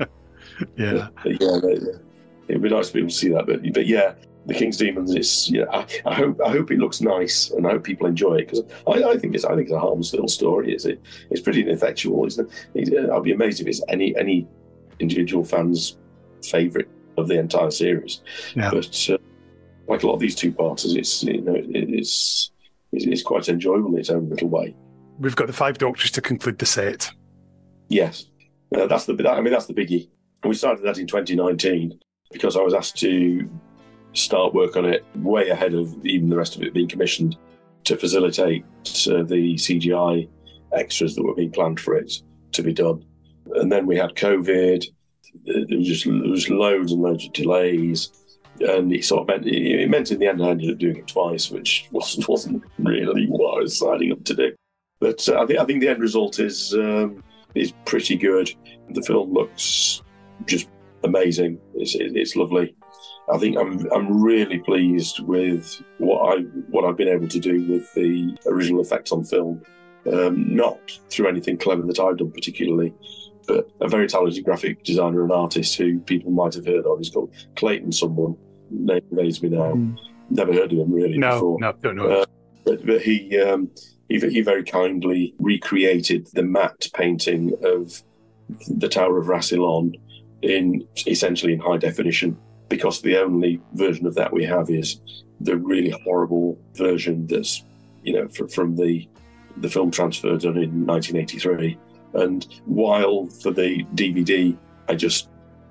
yeah, but, yeah, it'd be nice to be able to see that. But but yeah, the King's Demons. It's yeah. I, I hope I hope it looks nice, and I hope people enjoy it, because I, I think it's I think it's a harmless little story. It's it it's pretty ineffectual, isn't it? I'll be amazed if it's any any individual fan's favourite of the entire series. Yeah. But uh, like a lot of these two parters, it's you know it, it's it's quite enjoyable in its own little way. We've got the Five Doctors to conclude the set. Yes, uh, that's the. I mean, that's the biggie. We started that in twenty nineteen because I was asked to start work on it way ahead of even the rest of it being commissioned, to facilitate uh, the C G I extras that were being planned for it to be done. And then we had COVID. There was just there was loads and loads of delays, and it sort of meant it meant in the end I ended up doing it twice, which wasn't wasn't really what I was signing up to do. But uh, I think I think the end result is um, is pretty good. The film looks just amazing. It's it's lovely. I think I'm I'm really pleased with what I what I've been able to do with the original effects on film. Um, not through anything clever that I've done particularly, but a very talented graphic designer and artist who people might have heard of. He's called Clayton someone. Name evades me now. Mm. Never heard of him really no, before. No, don't know. Uh, but, but he. Um, He, he very kindly recreated the matte painting of the Tower of Rassilon in essentially in high definition, because the only version of that we have is the really horrible version that's, you know, from, from the the film transfer done in nineteen eighty-three. And while for the D V D I just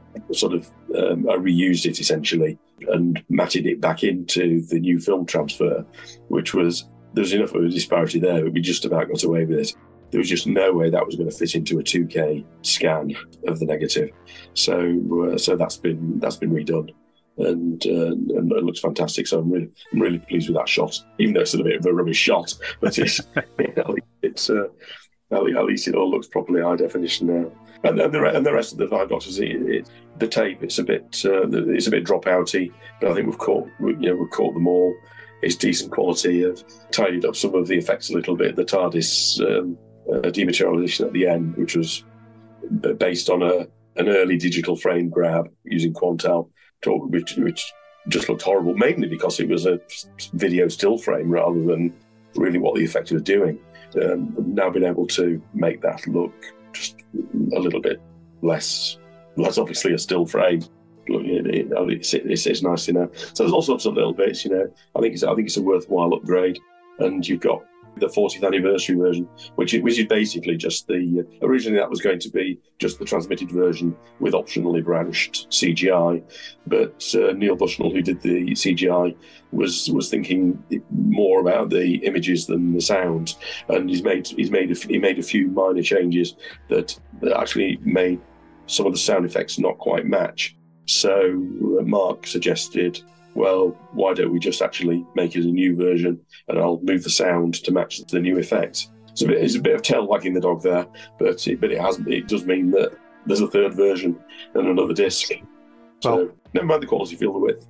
sort of um, I reused it essentially and matted it back into the new film transfer, which was, there was enough of a disparity there that we just about got away with it. There was just no way that was going to fit into a two K scan of the negative, so uh, so that's been that's been redone, and uh, and it looks fantastic. So I'm really I'm really pleased with that shot, even though it's a bit of a rubbish shot, but it's it's uh, at least it all looks properly high definition now. And, and the and the rest of the Five Doctors, it, it, the tape, it's a bit uh, it's a bit dropouty, but I think we've caught you know we've caught them all. It's decent quality. I've tidied up some of the effects a little bit. The TARDIS um, uh, dematerialization at the end, which was based on a an early digital frame grab using Quantel, which which just looked horrible, mainly because it was a video still frame rather than really what the effect was doing. Um, now been able to make that look just a little bit less, less obviously a still frame. Look, it, it, it's, it's, it's nice, you know. So there's all sorts of little bits, you know. I think it's I think it's a worthwhile upgrade, and you've got the fortieth anniversary version, which is, which is basically just the uh, originally that was going to be just the transmitted version with optionally branched C G I, but uh, Neil Bushnell, who did the C G I, was was thinking more about the images than the sounds, and he's made he's made a, he made a few minor changes that, that actually made some of the sound effects not quite match. So uh, Mark suggested, well, why don't we just actually make it a new version, and I'll move the sound to match the new effects. So it's a bit of tail wagging the dog there, but it, but it hasn't. It does mean that there's a third version and another disc. So well, never mind the quality, feel the width.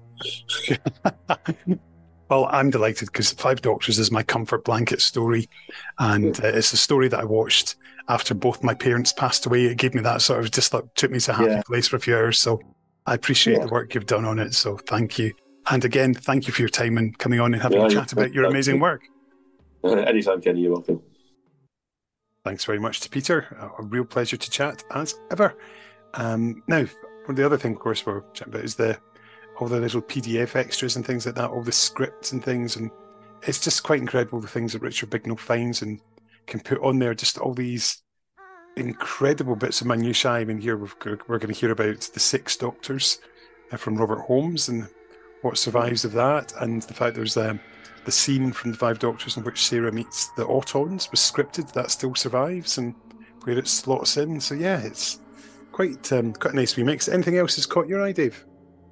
Well, I'm delighted because Five Doctors is my comfort blanket story, and uh, it's a story that I watched after both my parents passed away. It gave me that sort of just like took me to a happy yeah. place for a few hours. So I appreciate yeah. the work you've done on it. So thank you. And again, thank you for your time and coming on and having yeah, a chat about your amazing work. Uh, anytime, Kenny, you're welcome. Thanks very much to Peter. A real pleasure to chat as ever. Um, now, the other thing, of course, we're chatting about is the all the little P D F extras and things like that, all the scripts and things. And it's just quite incredible the things that Richard Bignell finds and can put on there. Just all these incredible bits of minutiae. I mean, here we've, we're going to hear about the Six Doctors uh, from Robert Holmes and what survives of that, and the fact there's um, the scene from the Five Doctors in which Sarah meets the Autons was scripted. That still survives, and where it slots in. So yeah, it's quite um, quite a nice remix. Anything else has caught your eye, Dave?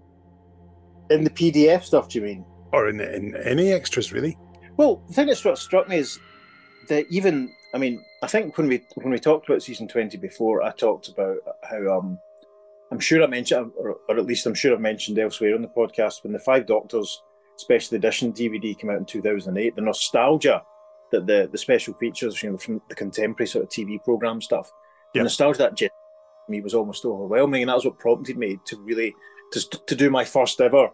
In the P D F stuff, do you mean? Or in, in any extras, really? Well, the thing that's what struck me is that even, I mean, I think when we when we talked about season twenty before, I talked about how um. I'm sure I mentioned, or, or at least I'm sure I've mentioned elsewhere on the podcast, when the Five Doctors Special Edition D V D came out in two thousand eight, the nostalgia that the, the special features, you know, from the contemporary sort of T V programme stuff, the yep. nostalgia that generated me was almost overwhelming, and that was what prompted me to really, to, to do my first ever,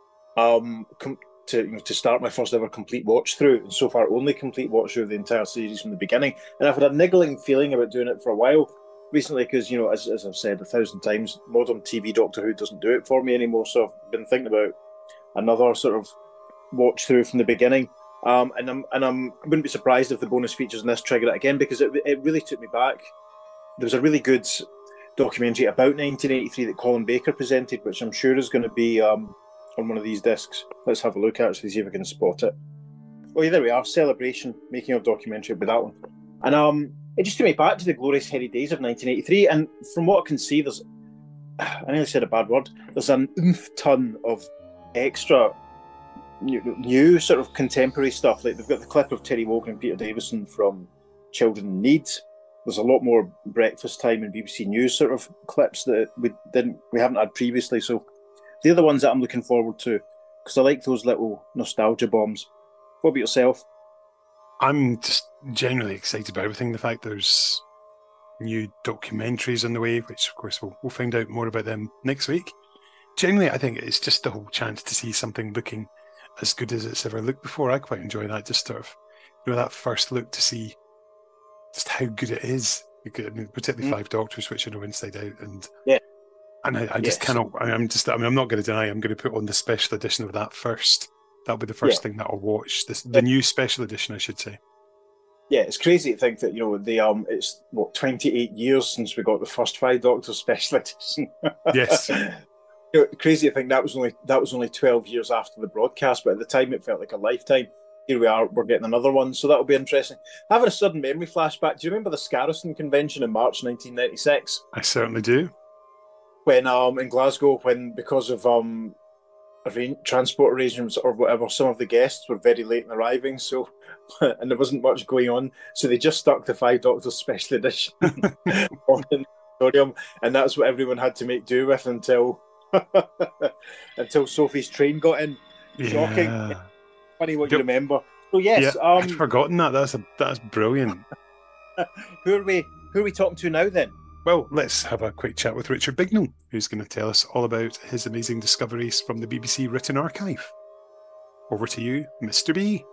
um, com- to you know, to start my first ever complete watch through, and so far only complete watch through of the entire series from the beginning. And I've had a niggling feeling about doing it for a while recently, because, you know, as, as I've said a thousand times, modern T V Doctor Who doesn't do it for me anymore. So I've been thinking about another sort of watch through from the beginning. Um, and I'm and I'm I wouldn't be surprised if the bonus features in this trigger it again, because it it really took me back. There was a really good documentary about nineteen eighty-three that Colin Baker presented, which I'm sure is going to be um, on one of these discs. Let's have a look actually, see if I can spot it. Oh yeah, there we are. Celebration, making of documentary with that one. And um. It just took me back to the glorious heady days of nineteen eighty-three, and from what I can see, there's, I nearly said a bad word, there's an oomph ton of extra new, new sort of contemporary stuff. Like they've got the clip of Terry Wogan and Peter Davison from Children in Need. There's a lot more breakfast time and B B C News sort of clips that we didn't, we haven't had previously. So they're the ones that I'm looking forward to, because I like those little nostalgia bombs. What about yourself? I'm just generally excited about everything. The fact there's new documentaries on the way, which of course we'll, we'll find out more about them next week. Generally, I think it's just the whole chance to see something looking as good as it's ever looked before. I quite enjoy that, just sort of, you know, that first look to see just how good it is. I mean, particularly mm. Five Doctors, which I know inside out, and yeah, and I, I just yes. cannot. I'm just. I mean, I'm not going to deny. I'm going to put on the special edition of that first. That'll be the first yeah. thing that I'll watch. This the new special edition, I should say. Yeah, it's crazy to think that, you know, the um, it's what twenty-eight years since we got the first Five Doctors special edition. Yes. You know, crazy to think that was only that was only twelve years after the broadcast, but at the time it felt like a lifetime. Here we are, we're getting another one, so that'll be interesting. Having a sudden memory flashback. Do you remember the Scarriston convention in March nineteen ninety-six? I certainly do. When um in Glasgow, when because of um arrange, transport arrangements or whatever, some of the guests were very late in arriving, so and there wasn't much going on, so they just stuck the Five Doctors special edition on the auditorium, and that's what everyone had to make do with until until Sophie's train got in. Shocking. Yeah. Funny what Yep. you remember. So yes, Yeah, um, I'd forgotten that. That's a that's brilliant. who are we? Who are we talking to now then? Well, let's have a quick chat with Richard Bignell, who's going to tell us all about his amazing discoveries from the B B C written archive. Over to you, Mister B.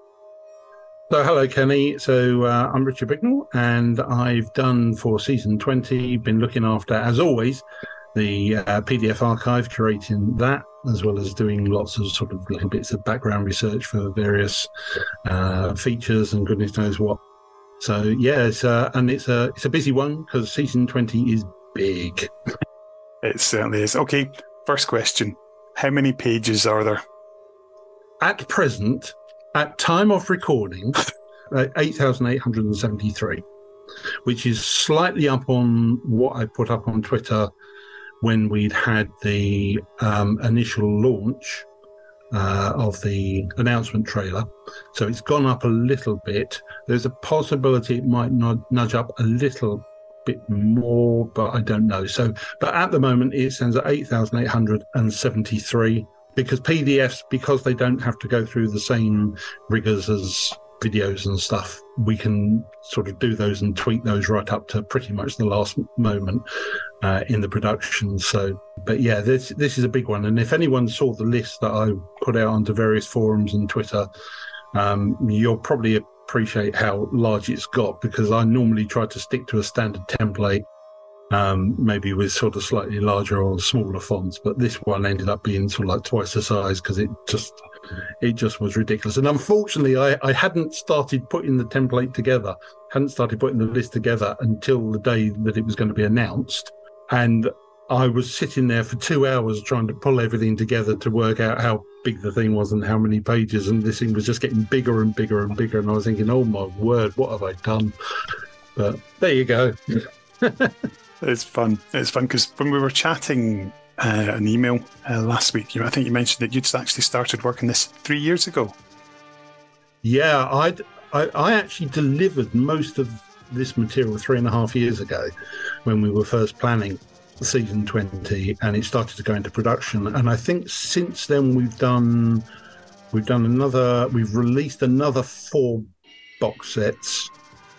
So, hello, Kenny. So, uh, I'm Richard Bignell, and I've done for season twenty, been looking after, as always, the uh, P D F archive, curating that, as well as doing lots of sort of little bits of background research for various uh, features and goodness knows what. So, yeah, it's, uh, and it's a, it's a busy one because season twenty is big. It certainly is. Okay, first question. How many pages are there? At present, at time of recording, uh, eight thousand eight hundred seventy-three, which is slightly up on what I put up on Twitter when we'd had the um, initial launch uh, of the announcement trailer. So it's gone up a little bit. There's a possibility it might not nudge up a little bit more, but I don't know. So, but at the moment it stands at eight thousand eight hundred seventy-three. Because P D Fs, because they don't have to go through the same rigors as videos and stuff, we can sort of do those and tweak those right up to pretty much the last moment uh, in the production. So, but yeah, this this is a big one. And if anyone saw the list that I put out onto various forums and Twitter, um, you'll probably appreciate how large it's got, because I normally try to stick to a standard template. Um, maybe with sort of slightly larger or smaller fonts, but this one ended up being sort of like twice the size because it just it just was ridiculous. And unfortunately, I, I hadn't started putting the template together, hadn't started putting the list together until the day that it was going to be announced. And I was sitting there for two hours trying to pull everything together to work out how big the thing was and how many pages. And this thing was just getting bigger and bigger and bigger. And I was thinking, oh my word, what have I done? But there you go. It's fun. It's fun because when we were chatting uh, an email uh, last week, you know, I think you mentioned that you'd actually started working this three years ago. Yeah, I'd, I I actually delivered most of this material three and a half years ago when we were first planning season twenty, and it started to go into production. And I think since then we've done we've done another we've released another four box sets,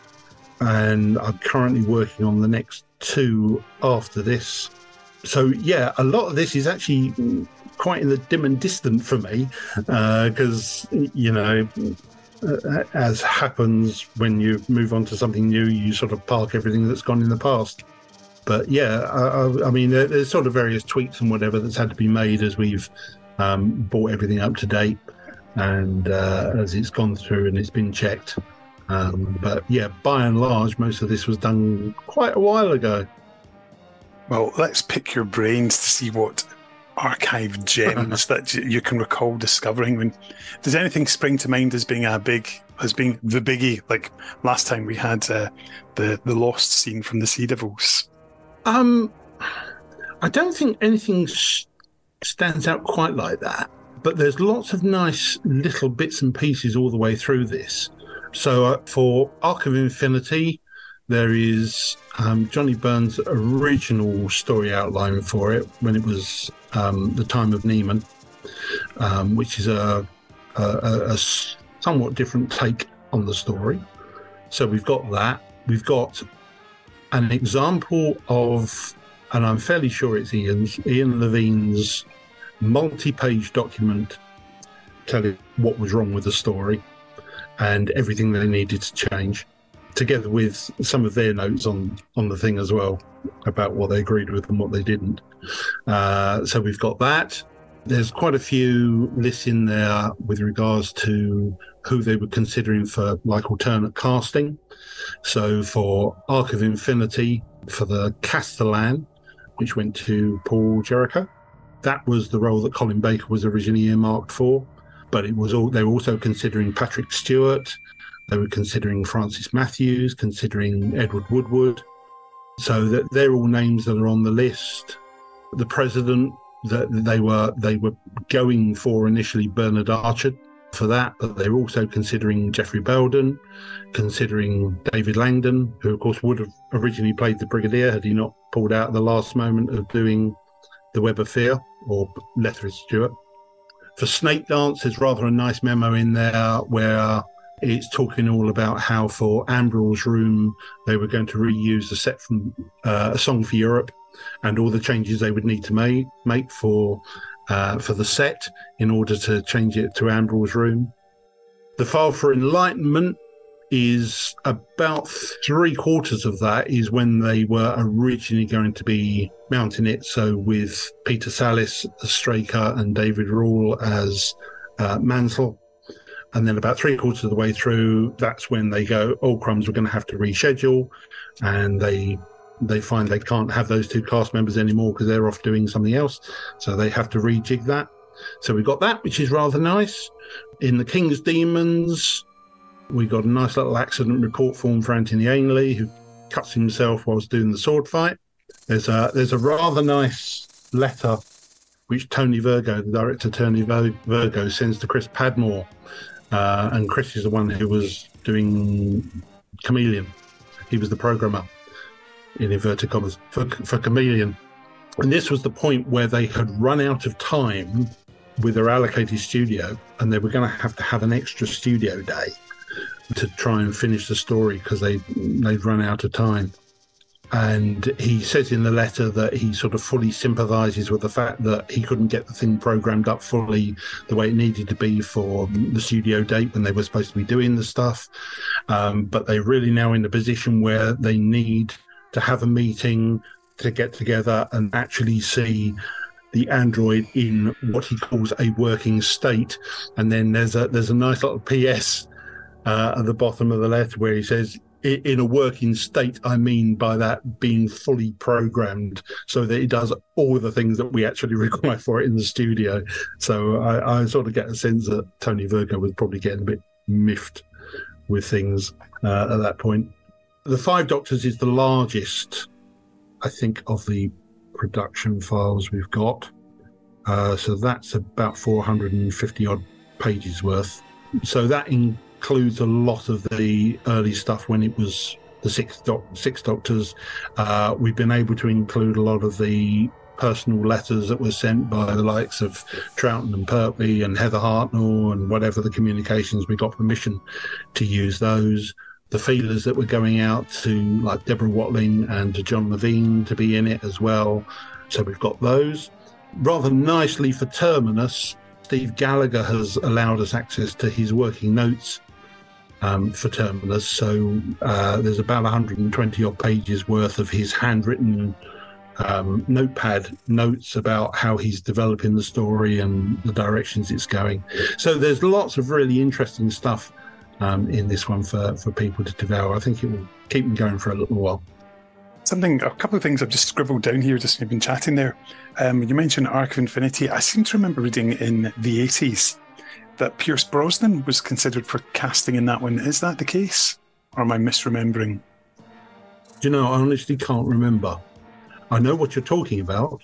and I'm currently working on the next two after this. So yeah, a lot of this is actually quite in the dim and distant for me, because uh, you know, uh, as happens when you move on to something new, you sort of park everything that's gone in the past. But yeah, I, I mean, there's sort of various tweaks and whatever that's had to be made as we've um, brought everything up to date, and uh, as it's gone through and it's been checked. Um, but yeah, by and large, most of this was done quite a while ago. Well, let's pick your brains to see what archive gems that you can recall discovering. When does anything spring to mind as being a big, as being the biggie? Like last time we had uh, the the lost scene from the Sea Devils. Um, I don't think anything sh- stands out quite like that. But there's lots of nice little bits and pieces all the way through this. So uh, for Arc of Infinity, there is um, Johnny Byrne's original story outline for it when it was um, the time of Neiman, um, which is a, a, a somewhat different take on the story. So we've got that. We've got an example of, and I'm fairly sure it's Ian's, Ian Levine's multi-page document telling what was wrong with the story and everything they needed to change, together with some of their notes on, on the thing as well, about what they agreed with and what they didn't. Uh, so we've got that. There's quite a few lists in there with regards to who they were considering for like alternate casting. So for Arc of Infinity, for the Castellan, which went to Paul Jericho, that was the role that Colin Baker was originally earmarked for. But it was all they were also considering Patrick Stewart. They were considering Francis Matthews, considering Edward Woodward. So that they're all names that are on the list. The president that they were they were going for initially Bernard Archer for that, but they were also considering Geoffrey Belden, considering David Langdon, who of course would have originally played the Brigadier had he not pulled out at the last moment of doing The Web of Fear or Letteridge Stewart. For Snake Dance, there's rather a nice memo in there where it's talking all about how for Ambrose's Room they were going to reuse the set from uh, A Song for Europe and all the changes they would need to make, make for uh, for the set in order to change it to Ambrose's Room. The File for Enlightenment is about three quarters of that is when they were originally going to be mounting it. So with Peter Sallis as Straker and David Rule as uh, Mansell. And then about three quarters of the way through, that's when they go, oh, crumbs, we're going to have to reschedule. And they they find they can't have those two cast members anymore because they're off doing something else. So they have to rejig that. So we got that, which is rather nice. In The King's Demons, we got a nice little accident report form for Anthony Ainley, who cuts himself whilst doing the sword fight. There's a, there's a rather nice letter which Tony Virgo, the director Tony Virgo, sends to Chris Padmore. Uh, and Chris is the one who was doing Chameleon. He was the programmer, in inverted commas, for, for Chameleon. And this was the point where they had run out of time with their allocated studio, and they were going to have to have an extra studio day to try and finish the story because they, they'd run out of time. And he says in the letter that he sort of fully sympathises with the fact that he couldn't get the thing programmed up fully the way it needed to be for the studio date when they were supposed to be doing the stuff. Um, but they're really now in a position where they need to have a meeting to get together and actually see the android in what he calls a working state. And then there's a there's a nice little P S uh, at the bottom of the letter where he says, in a working state, I mean by that being fully programmed so that it does all the things that we actually require for it in the studio. So I, I sort of get a sense that Tony Virgo was probably getting a bit miffed with things uh, at that point. The Five Doctors is the largest, I think, of the production files we've got. Uh, so that's about four hundred fifty odd pages worth. So that in includes a lot of the early stuff when it was the six, doc- six doctors. Uh, we've been able to include a lot of the personal letters that were sent by the likes of Troughton and Pertwee and Heather Hartnell and whatever the communications, we got permission to use those. The feelers that were going out to like Deborah Watling and to John Levine to be in it as well. So we've got those. Rather nicely for Terminus, Steve Gallagher has allowed us access to his working notes Um, for Terminus, so uh, there's about one hundred twenty odd pages worth of his handwritten um, notepad notes about how he's developing the story and the directions it's going. So there's lots of really interesting stuff um, in this one for, for people to devour. I think it will keep them going for a little while. Something, a couple of things I've just scribbled down here just when you've been chatting there. Um, you mentioned Arc of Infinity. I seem to remember reading in the eighties that Pierce Brosnan was considered for casting in that one. Is that the case? Or am I misremembering? Do you know, I honestly can't remember. I know what you're talking about.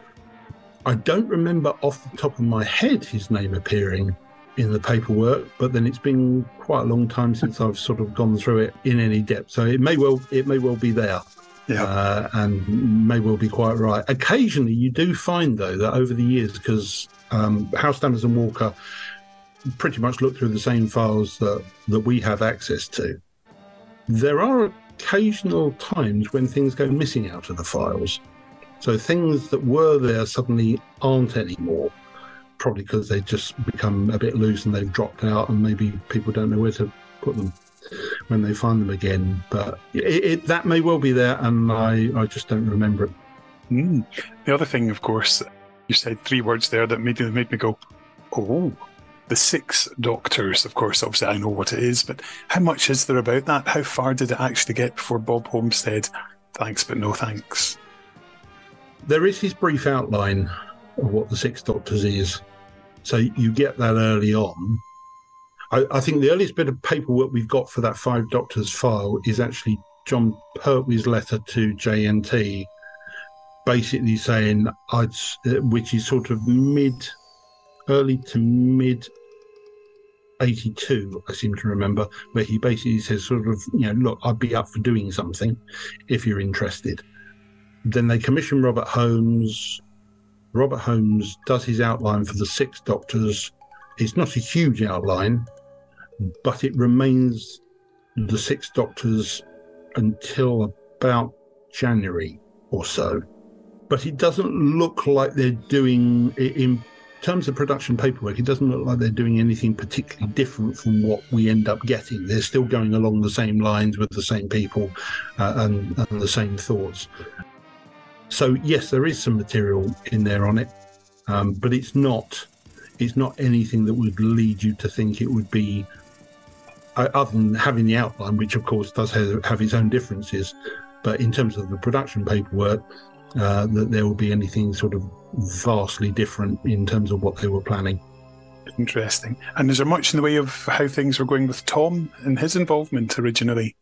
I don't remember off the top of my head his name appearing in the paperwork, but then it's been quite a long time since I've sort of gone through it in any depth. So it may well it may well be there. Yeah. Uh, and may well be quite right. Occasionally you do find, though, that over the years, because um, House Stammers and Walker pretty much look through the same files that, that we have access to. There are occasional times when things go missing out of the files. So things that were there suddenly aren't anymore, probably because they just become a bit loose and they've dropped out and maybe people don't know where to put them when they find them again. But it, it, that may well be there and I, I just don't remember it. Mm. The other thing, of course, You said three words there that made, made me go, oh, the Six Doctors. Of course, obviously I know what it is, but how much is there about that? How far did it actually get before Bob Holmes said, thanks, but no thanks? There is his brief outline of what the Six Doctors is. So you get that early on. I, I think the earliest bit of paperwork we've got for that Five Doctors file is actually John Pertwee's letter to J N T, basically saying, I'd, which is sort of mid, early to mid eighty-two, I seem to remember, where he basically says sort of, you know, look, I'd be up for doing something if you're interested. Then they commission Robert Holmes. Robert Holmes does his outline for the Six Doctors. It's not a huge outline, but it remains the Six Doctors until about January or so. But it doesn't look like they're doing, in terms of production paperwork, it doesn't look like they're doing anything particularly different from what we end up getting. They're still going along the same lines with the same people uh, and, and the same thoughts. So yes, there is some material in there on it, um, but it's not it's not anything that would lead you to think it would be, uh, other than having the outline, which of course does have, have its own differences. But in terms of the production paperwork, uh, that there will be anything sort of vastly different in terms of what they were planning. Interesting. And is there much in the way of how things were going with Tom and his involvement originally?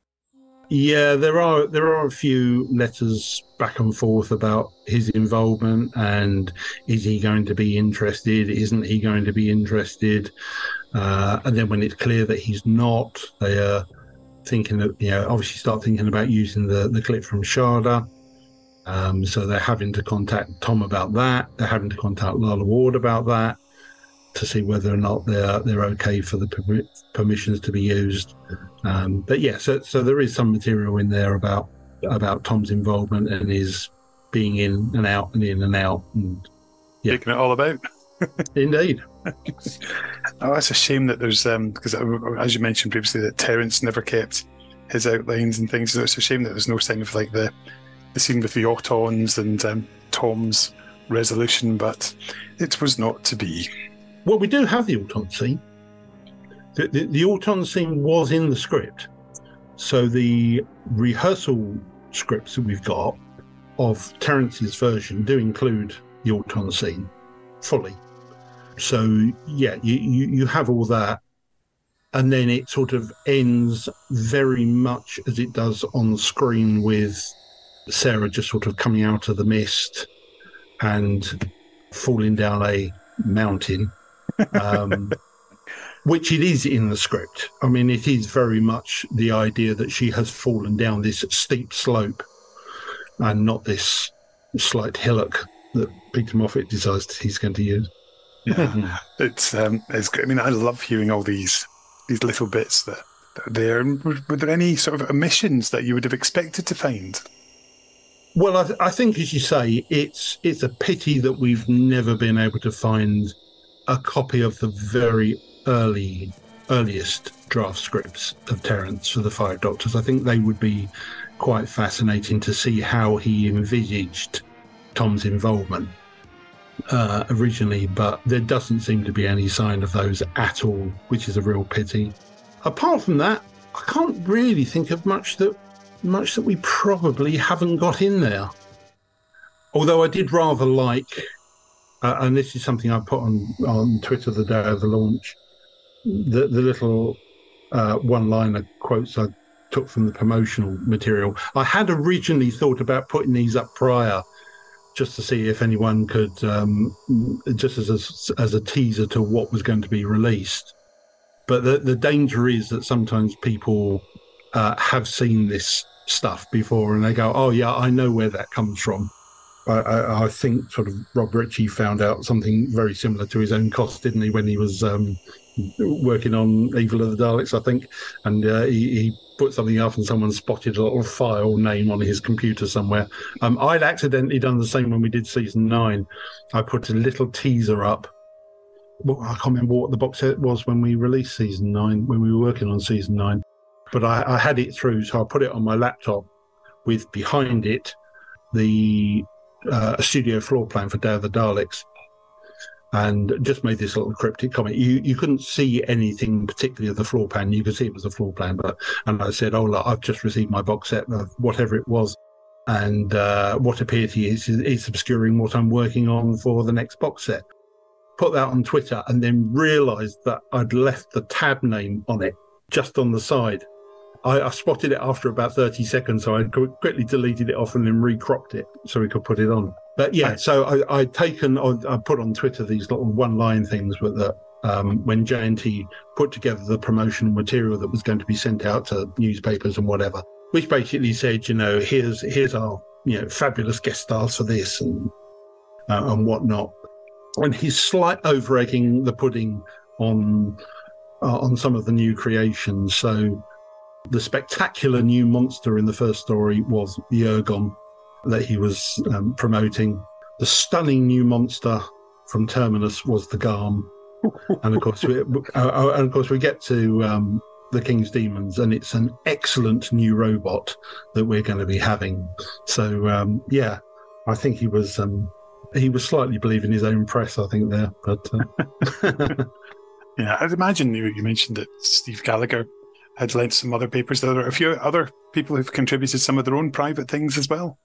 Yeah, there are there are a few letters back and forth about his involvement and is he going to be interested, isn't he going to be interested? Uh, and then when it's clear that he's not, they are thinking that, you know, obviously start thinking about using the, the clip from Sharda. Um, so they're having to contact Tom about that. They're having to contact Lala Ward about that to see whether or not they're they're okay for the per- permissions to be used. Um, but yeah, so so there is some material in there about about Tom's involvement and his being in and out and in and out. And, yeah. Making it all about. Indeed. Oh, that's a shame that there's, um, because as you mentioned previously, that Terence never kept his outlines and things. So it's a shame that there's no sign of like the, the scene with the Autons and um, Tom's resolution, but it was not to be. Well, we do have the Auton scene. The, the, the Auton scene was in the script. So the rehearsal scripts that we've got of Terence's version do include the Auton scene fully. So, yeah, you, you, you have all that. And then it sort of ends very much as it does on screen with Sarah just sort of coming out of the mist and falling down a mountain. Um, which it is in the script. I mean, it is very much the idea that she has fallen down this steep slope and not this slight hillock that Peter Moffat decides he's going to use. Yeah, it's um, it's great. I mean, I love hearing all these these little bits that, that are there. And were, were there any sort of omissions that you would have expected to find? Well, I, th- I think, as you say, it's it's a pity that we've never been able to find a copy of the very early, earliest draft scripts of Terence for the Five Doctors. I think they would be quite fascinating to see how he envisaged Tom's involvement uh, originally, but there doesn't seem to be any sign of those at all, which is a real pity. Apart from that, I can't really think of much that much that we probably haven't got in there. Although I did rather like, Uh, and this is something I put on, on Twitter the day of the launch, the, the little uh, one-liner quotes I took from the promotional material. I had originally thought about putting these up prior just to see if anyone could, um, just as a, as a teaser to what was going to be released. But the, the danger is that sometimes people uh, have seen this stuff before and they go, oh, yeah, I know where that comes from. I, I think sort of Rob Ritchie found out something very similar to his own cost, didn't he, when he was um, working on Evil of the Daleks, I think. And uh, he, he put something up and someone spotted a little file name on his computer somewhere. Um, I'd accidentally done the same when we did season nine. I put a little teaser up. Well, I can't remember what the box set was when we released season nine, when we were working on season nine. But I, I had it through, so I put it on my laptop with behind it the uh, a studio floor plan for Day of the Daleks, and just made this little cryptic comment. You you couldn't see anything particularly of the floor plan. You could see it was a floor plan, but and I said, "Oh, look, I've just received my box set of whatever it was, and uh, what appeared to you is, is obscuring what I'm working on for the next box set." Put that on Twitter, and then realised that I'd left the tab name on it just on the side. I, I spotted it after about thirty seconds, so I quickly deleted it off and then recropped it so we could put it on. But yeah, so I, I'd taken, I put on Twitter these little one-line things with that. Um, when J and T put together the promotional material that was going to be sent out to newspapers and whatever, which basically said, you know, here's here's our you know fabulous guest stars for this and uh, and whatnot. And he's slight over-egging the pudding on uh, on some of the new creations. So the spectacular new monster in the first story was the Ergon that he was um, promoting. The stunning new monster from Terminus was the Garm. And of course, we, uh, and of course, we get to um, the King's Demons, and it's an excellent new robot that we're going to be having. So um, yeah, I think he was um, he was slightly believing his own press, I think there. But uh... yeah, I'd imagine you, you mentioned that Steve Gallagher had lent some other papers. There are a few other people who've contributed some of their own private things as well.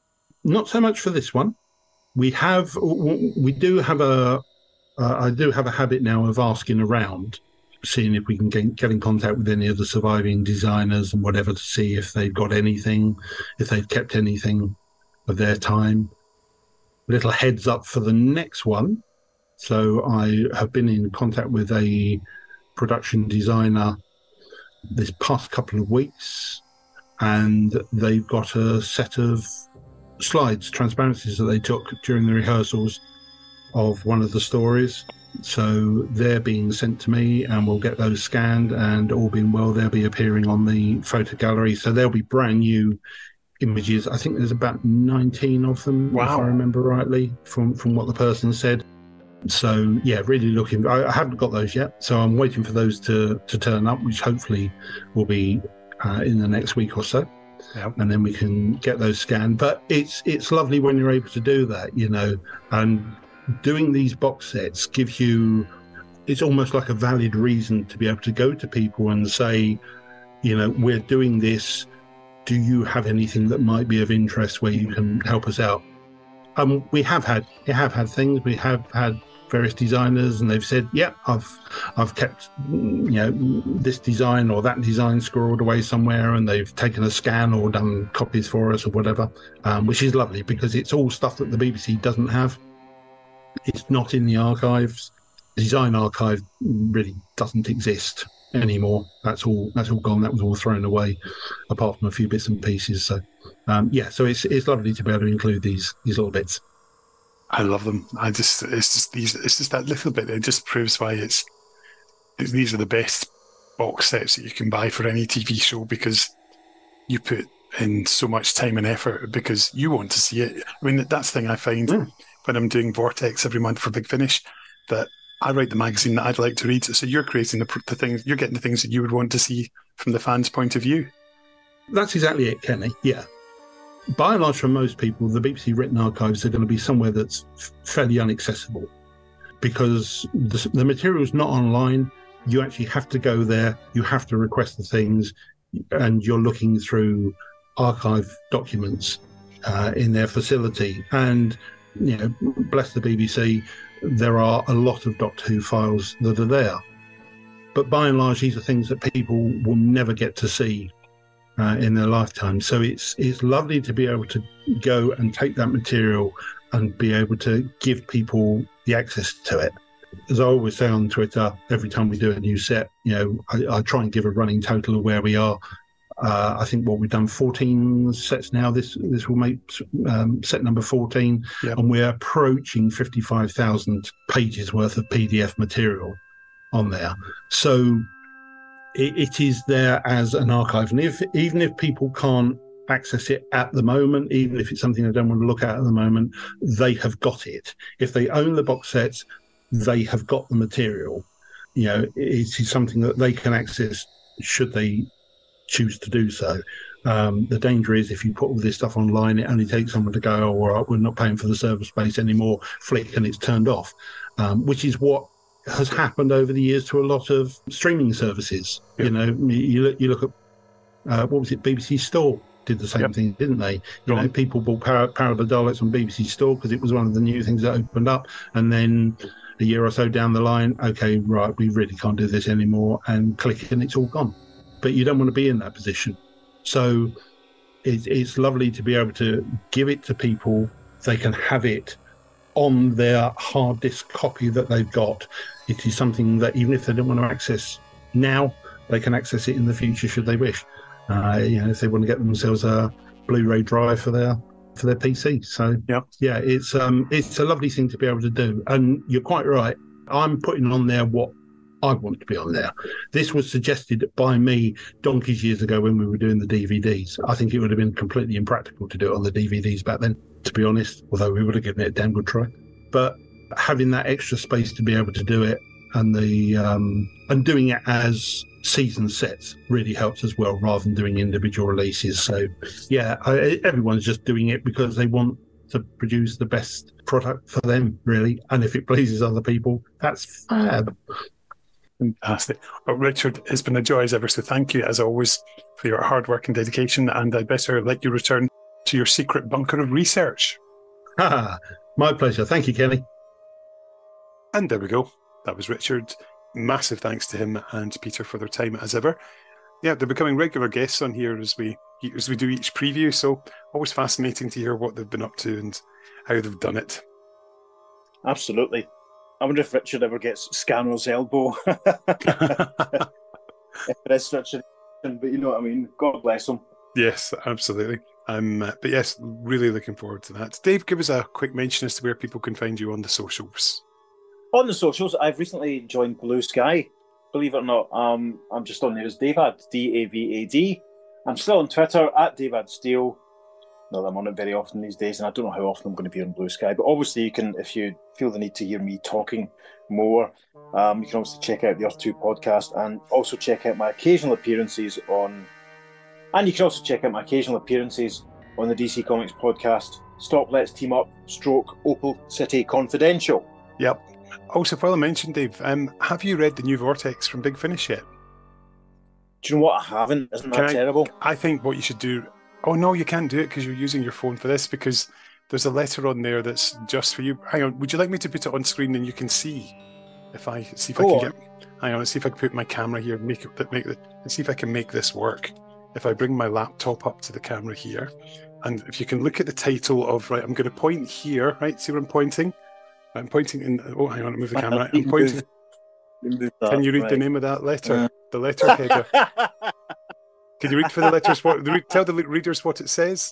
Not so much for this one. We have, we do have a, uh, I do have a habit now of asking around, seeing if we can get, get in contact with any of the surviving designers and whatever to see if they've got anything, if they've kept anything of their time. A little heads up for the next one. So I have been in contact with a production designer this past couple of weeks, and they've got a set of slides, transparencies that they took during the rehearsals of one of the stories. So they're being sent to me, and we'll get those scanned, and all being well, they'll be appearing on the photo gallery. So they'll be brand new images. I think there's about nineteen of them, wow, if I remember rightly, from, from what the person said. So yeah, really looking. I, I haven't got those yet, so I'm waiting for those to, to turn up, which hopefully will be uh, in the next week or so. Yep. And then we can get those scanned. But it's it's lovely when you're able to do that, you know, and doing these box sets gives you, it's almost like a valid reason to be able to go to people and say, you know, we're doing this. Do you have anything that might be of interest where you can help us out? Um, we have had, we have had things. We have had various designers, and they've said, "Yeah, I've, I've kept, you know, this design or that design squirreled away somewhere," and they've taken a scan or done copies for us or whatever, um, which is lovely because it's all stuff that the B B C doesn't have. It's not in the archives. Design archive really doesn't exist anymore. That's all. That's all gone. That was all thrown away, apart from a few bits and pieces. So, um, yeah. So it's it's lovely to be able to include these these little bits. I love them. I just it's just these it's just that little bit. It just proves why it's, it's these are the best box sets that you can buy for any T V show, because you put in so much time and effort because you want to see it. I mean, that's the thing I find mm. when I'm doing Vortex every month for Big Finish, that I write the magazine that I'd like to read. So you're creating the, the things, you're getting the things that you would want to see from the fans' point of view. That's exactly it, Kenny. Yeah. By and large, for most people, the B B C written archives are going to be somewhere that's fairly inaccessible because the, the material is not online. You actually have to go there. You have to request the things, and you're looking through archive documents uh, in their facility. And, you know, bless the B B C, there are a lot of Doctor Who files that are there. But by and large, these are things that people will never get to see Uh, in their lifetime. So it's it's lovely to be able to go and take that material and be able to give people the access to it. As I always say on Twitter, every time we do a new set, you know, I, I try and give a running total of where we are. Uh, I think what we've done fourteen sets now. This this will make um, set number fourteen, yep. And we're approaching fifty-five thousand pages worth of P D F material on there. So it is there as an archive, and if even if people can't access it at the moment, even if it's something they don't want to look at at the moment, they have got it. If they own the box sets, they have got the material. You know, it is something that they can access should they choose to do so. Um, the danger is if you put all this stuff online, it only takes someone to go, oh, all right, we're not paying for the server space anymore, flick, and it's turned off, um, which is what has happened over the years to a lot of streaming services. Yep. You know, you look, you look at, uh, what was it, B B C Store did the same yep. thing, didn't they? You Go know, on. People bought Power, Power of the Daleks on B B C Store because it was one of the new things that opened up, and then a year or so down the line, okay, right, we really can't do this anymore, and click, and it's all gone. But you don't want to be in that position. So it's, it's lovely to be able to give it to people. They can have it on their hard disk copy that they've got. It is something that even if they don't want to access now, they can access it in the future should they wish. Uh, you know, if they want to get themselves a Blu-ray drive for their for their P C. So yeah, yeah, it's um it's a lovely thing to be able to do. And you're quite right. I'm putting on there what I want to be on there. This was suggested by me donkeys years ago when we were doing the D V Ds. I think it would have been completely impractical to do it on the D V Ds back then, to be honest, although we would have given it a damn good try. But having that extra space to be able to do it, and the um, and doing it as season sets really helps as well, rather than doing individual releases. So yeah, I, everyone's just doing it because they want to produce the best product for them, really. And if it pleases other people, that's fab. Fantastic. Well, Richard, it's been a joy as ever, so thank you as always for your hard work and dedication, and I'd better let you return to your secret bunker of research. My pleasure. Thank you, Kenny. And there we go. That was Richard. Massive thanks to him and Peter for their time as ever. Yeah, they're becoming regular guests on here as we as we do each preview, so always fascinating to hear what they've been up to and how they've done it. Absolutely. I wonder if Richard ever gets Scanner's elbow. If it is such a, but you know what I mean. God bless him. Yes, absolutely. Um, but yes, really looking forward to that. Dave, give us a quick mention as to where people can find you on the socials. On the socials, I've recently joined Blue Sky. Believe it or not, um, I'm just on there as David, D A V A D. I'm still on Twitter at David Steele. Not that I'm on it very often these days, and I don't know how often I'm going to be on Blue Sky. But obviously, you can, if you feel the need to hear me talking more, um, you can also check out the Earth two podcast, and also check out my occasional appearances on. And you can also check out my occasional appearances on the D C Comics podcast. Stop, Let's Team Up, Stroke, Opal City Confidential. Yep. Also, while I mentioned, Dave, um, have you read the new Vortex from Big Finish yet? Do you know what? I haven't. Isn't that I, terrible? I think what you should do. Oh no, you can't do it because you're using your phone for this, because there's a letter on there that's just for you. Hang on, would you like me to put it on screen and you can see if I see if Go I can on. get? Hang on, let's see if I can put my camera here, make it, make it. Let's see if I can make this work. If I bring my laptop up to the camera here, and if you can look at the title of right, I'm going to point here. Right, see where I'm pointing? I'm pointing in. Oh, hang on, move the camera. I'm pointing. Can you read right. the name of that letter? Uh. The letter header. Can you read for the letters what? Tell the readers what it says.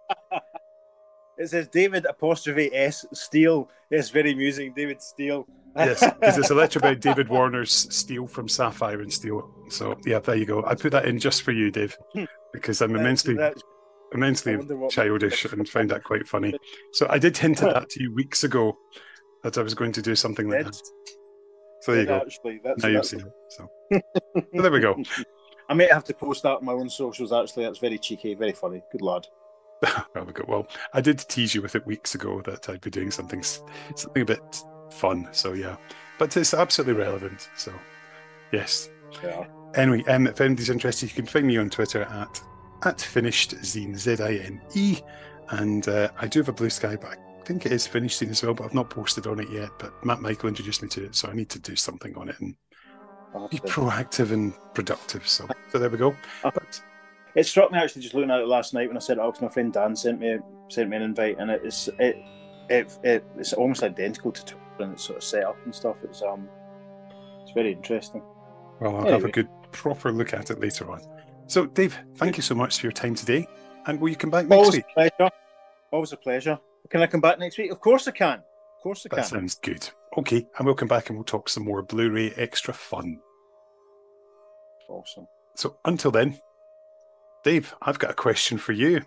It says David apostrophe S Steele. It's very amusing, David Steele. Yes, because it's a letter about David Warner's Steel from Sapphire and Steel. So yeah, there you go. I put that in just for you, Dave, because I'm immensely, that's, immensely childish and found that quite funny. So I did hint at that to you weeks ago that I was going to do something like that. So there you go. Actually, that's, now that's, you've seen it. So. So there we go. I may have to post that on my own socials, actually. That's very cheeky, very funny. Good lad. There we go. Well, I did tease you with it weeks ago that I'd be doing something something a bit fun. So, yeah. But it's absolutely relevant. So, yes. Yeah. Anyway, um, if anybody's interested, you can find me on Twitter at, at FinishedZine, Z I N E. And uh, I do have a Blue Sky, but I think it is Finished Zine as well, but I've not posted on it yet. But Matt Michael introduced me to it, so I need to do something on it and be proactive and productive. So, so there we go. But it struck me actually just looking at it last night when I said, "Oh, my friend Dan sent me sent me an invite," and it is it it, it it's almost identical to Twitter and its sort of setup and stuff. It's um it's very interesting. Well, I'll anyway. have a good proper look at it later on. So, Dave, thank you so much for your time today, and will you come back next Always week? Always a pleasure. Always a pleasure. Can I come back next week? Of course I can. Of course I that can. That sounds good. Okay, and we'll come back and we'll talk some more Blu-ray extra fun. Awesome. So until then, Dave, I've got a question for you.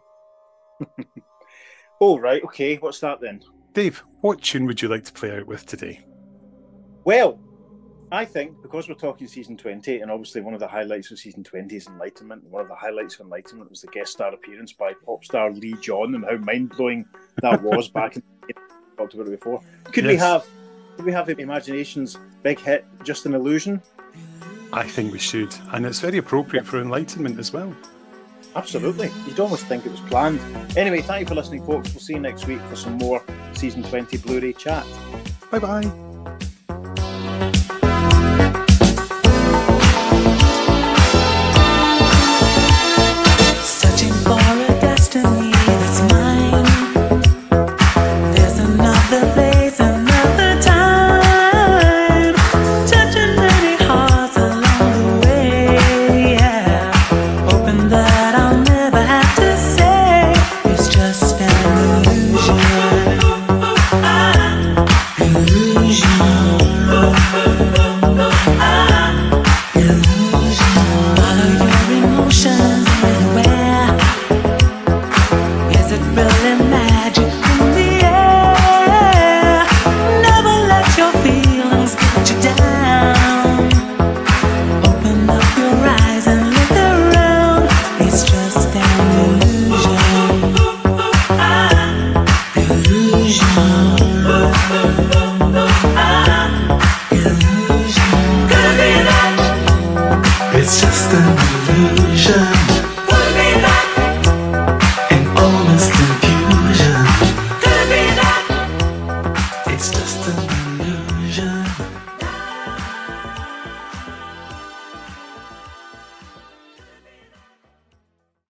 Oh, right. Okay. What's that then? Dave, what tune would you like to play out with today? Well, I think because we're talking season twenty, and obviously one of the highlights of season twenty is Enlightenment. One of the highlights of Enlightenment was the guest star appearance by pop star Lee John, and how mind blowing that was back in the talked about it before. Could yes. we have could we have Imagination's big hit, Just an Illusion? I think we should, and it's very appropriate for Enlightenment as well. Absolutely. You'd almost think it was planned. Anyway, thank you for listening, folks. We'll see you next week for some more season twenty Blu-ray chat. Bye bye. It's just an illusion. Put me back in honest confusion. Could be that. It's just an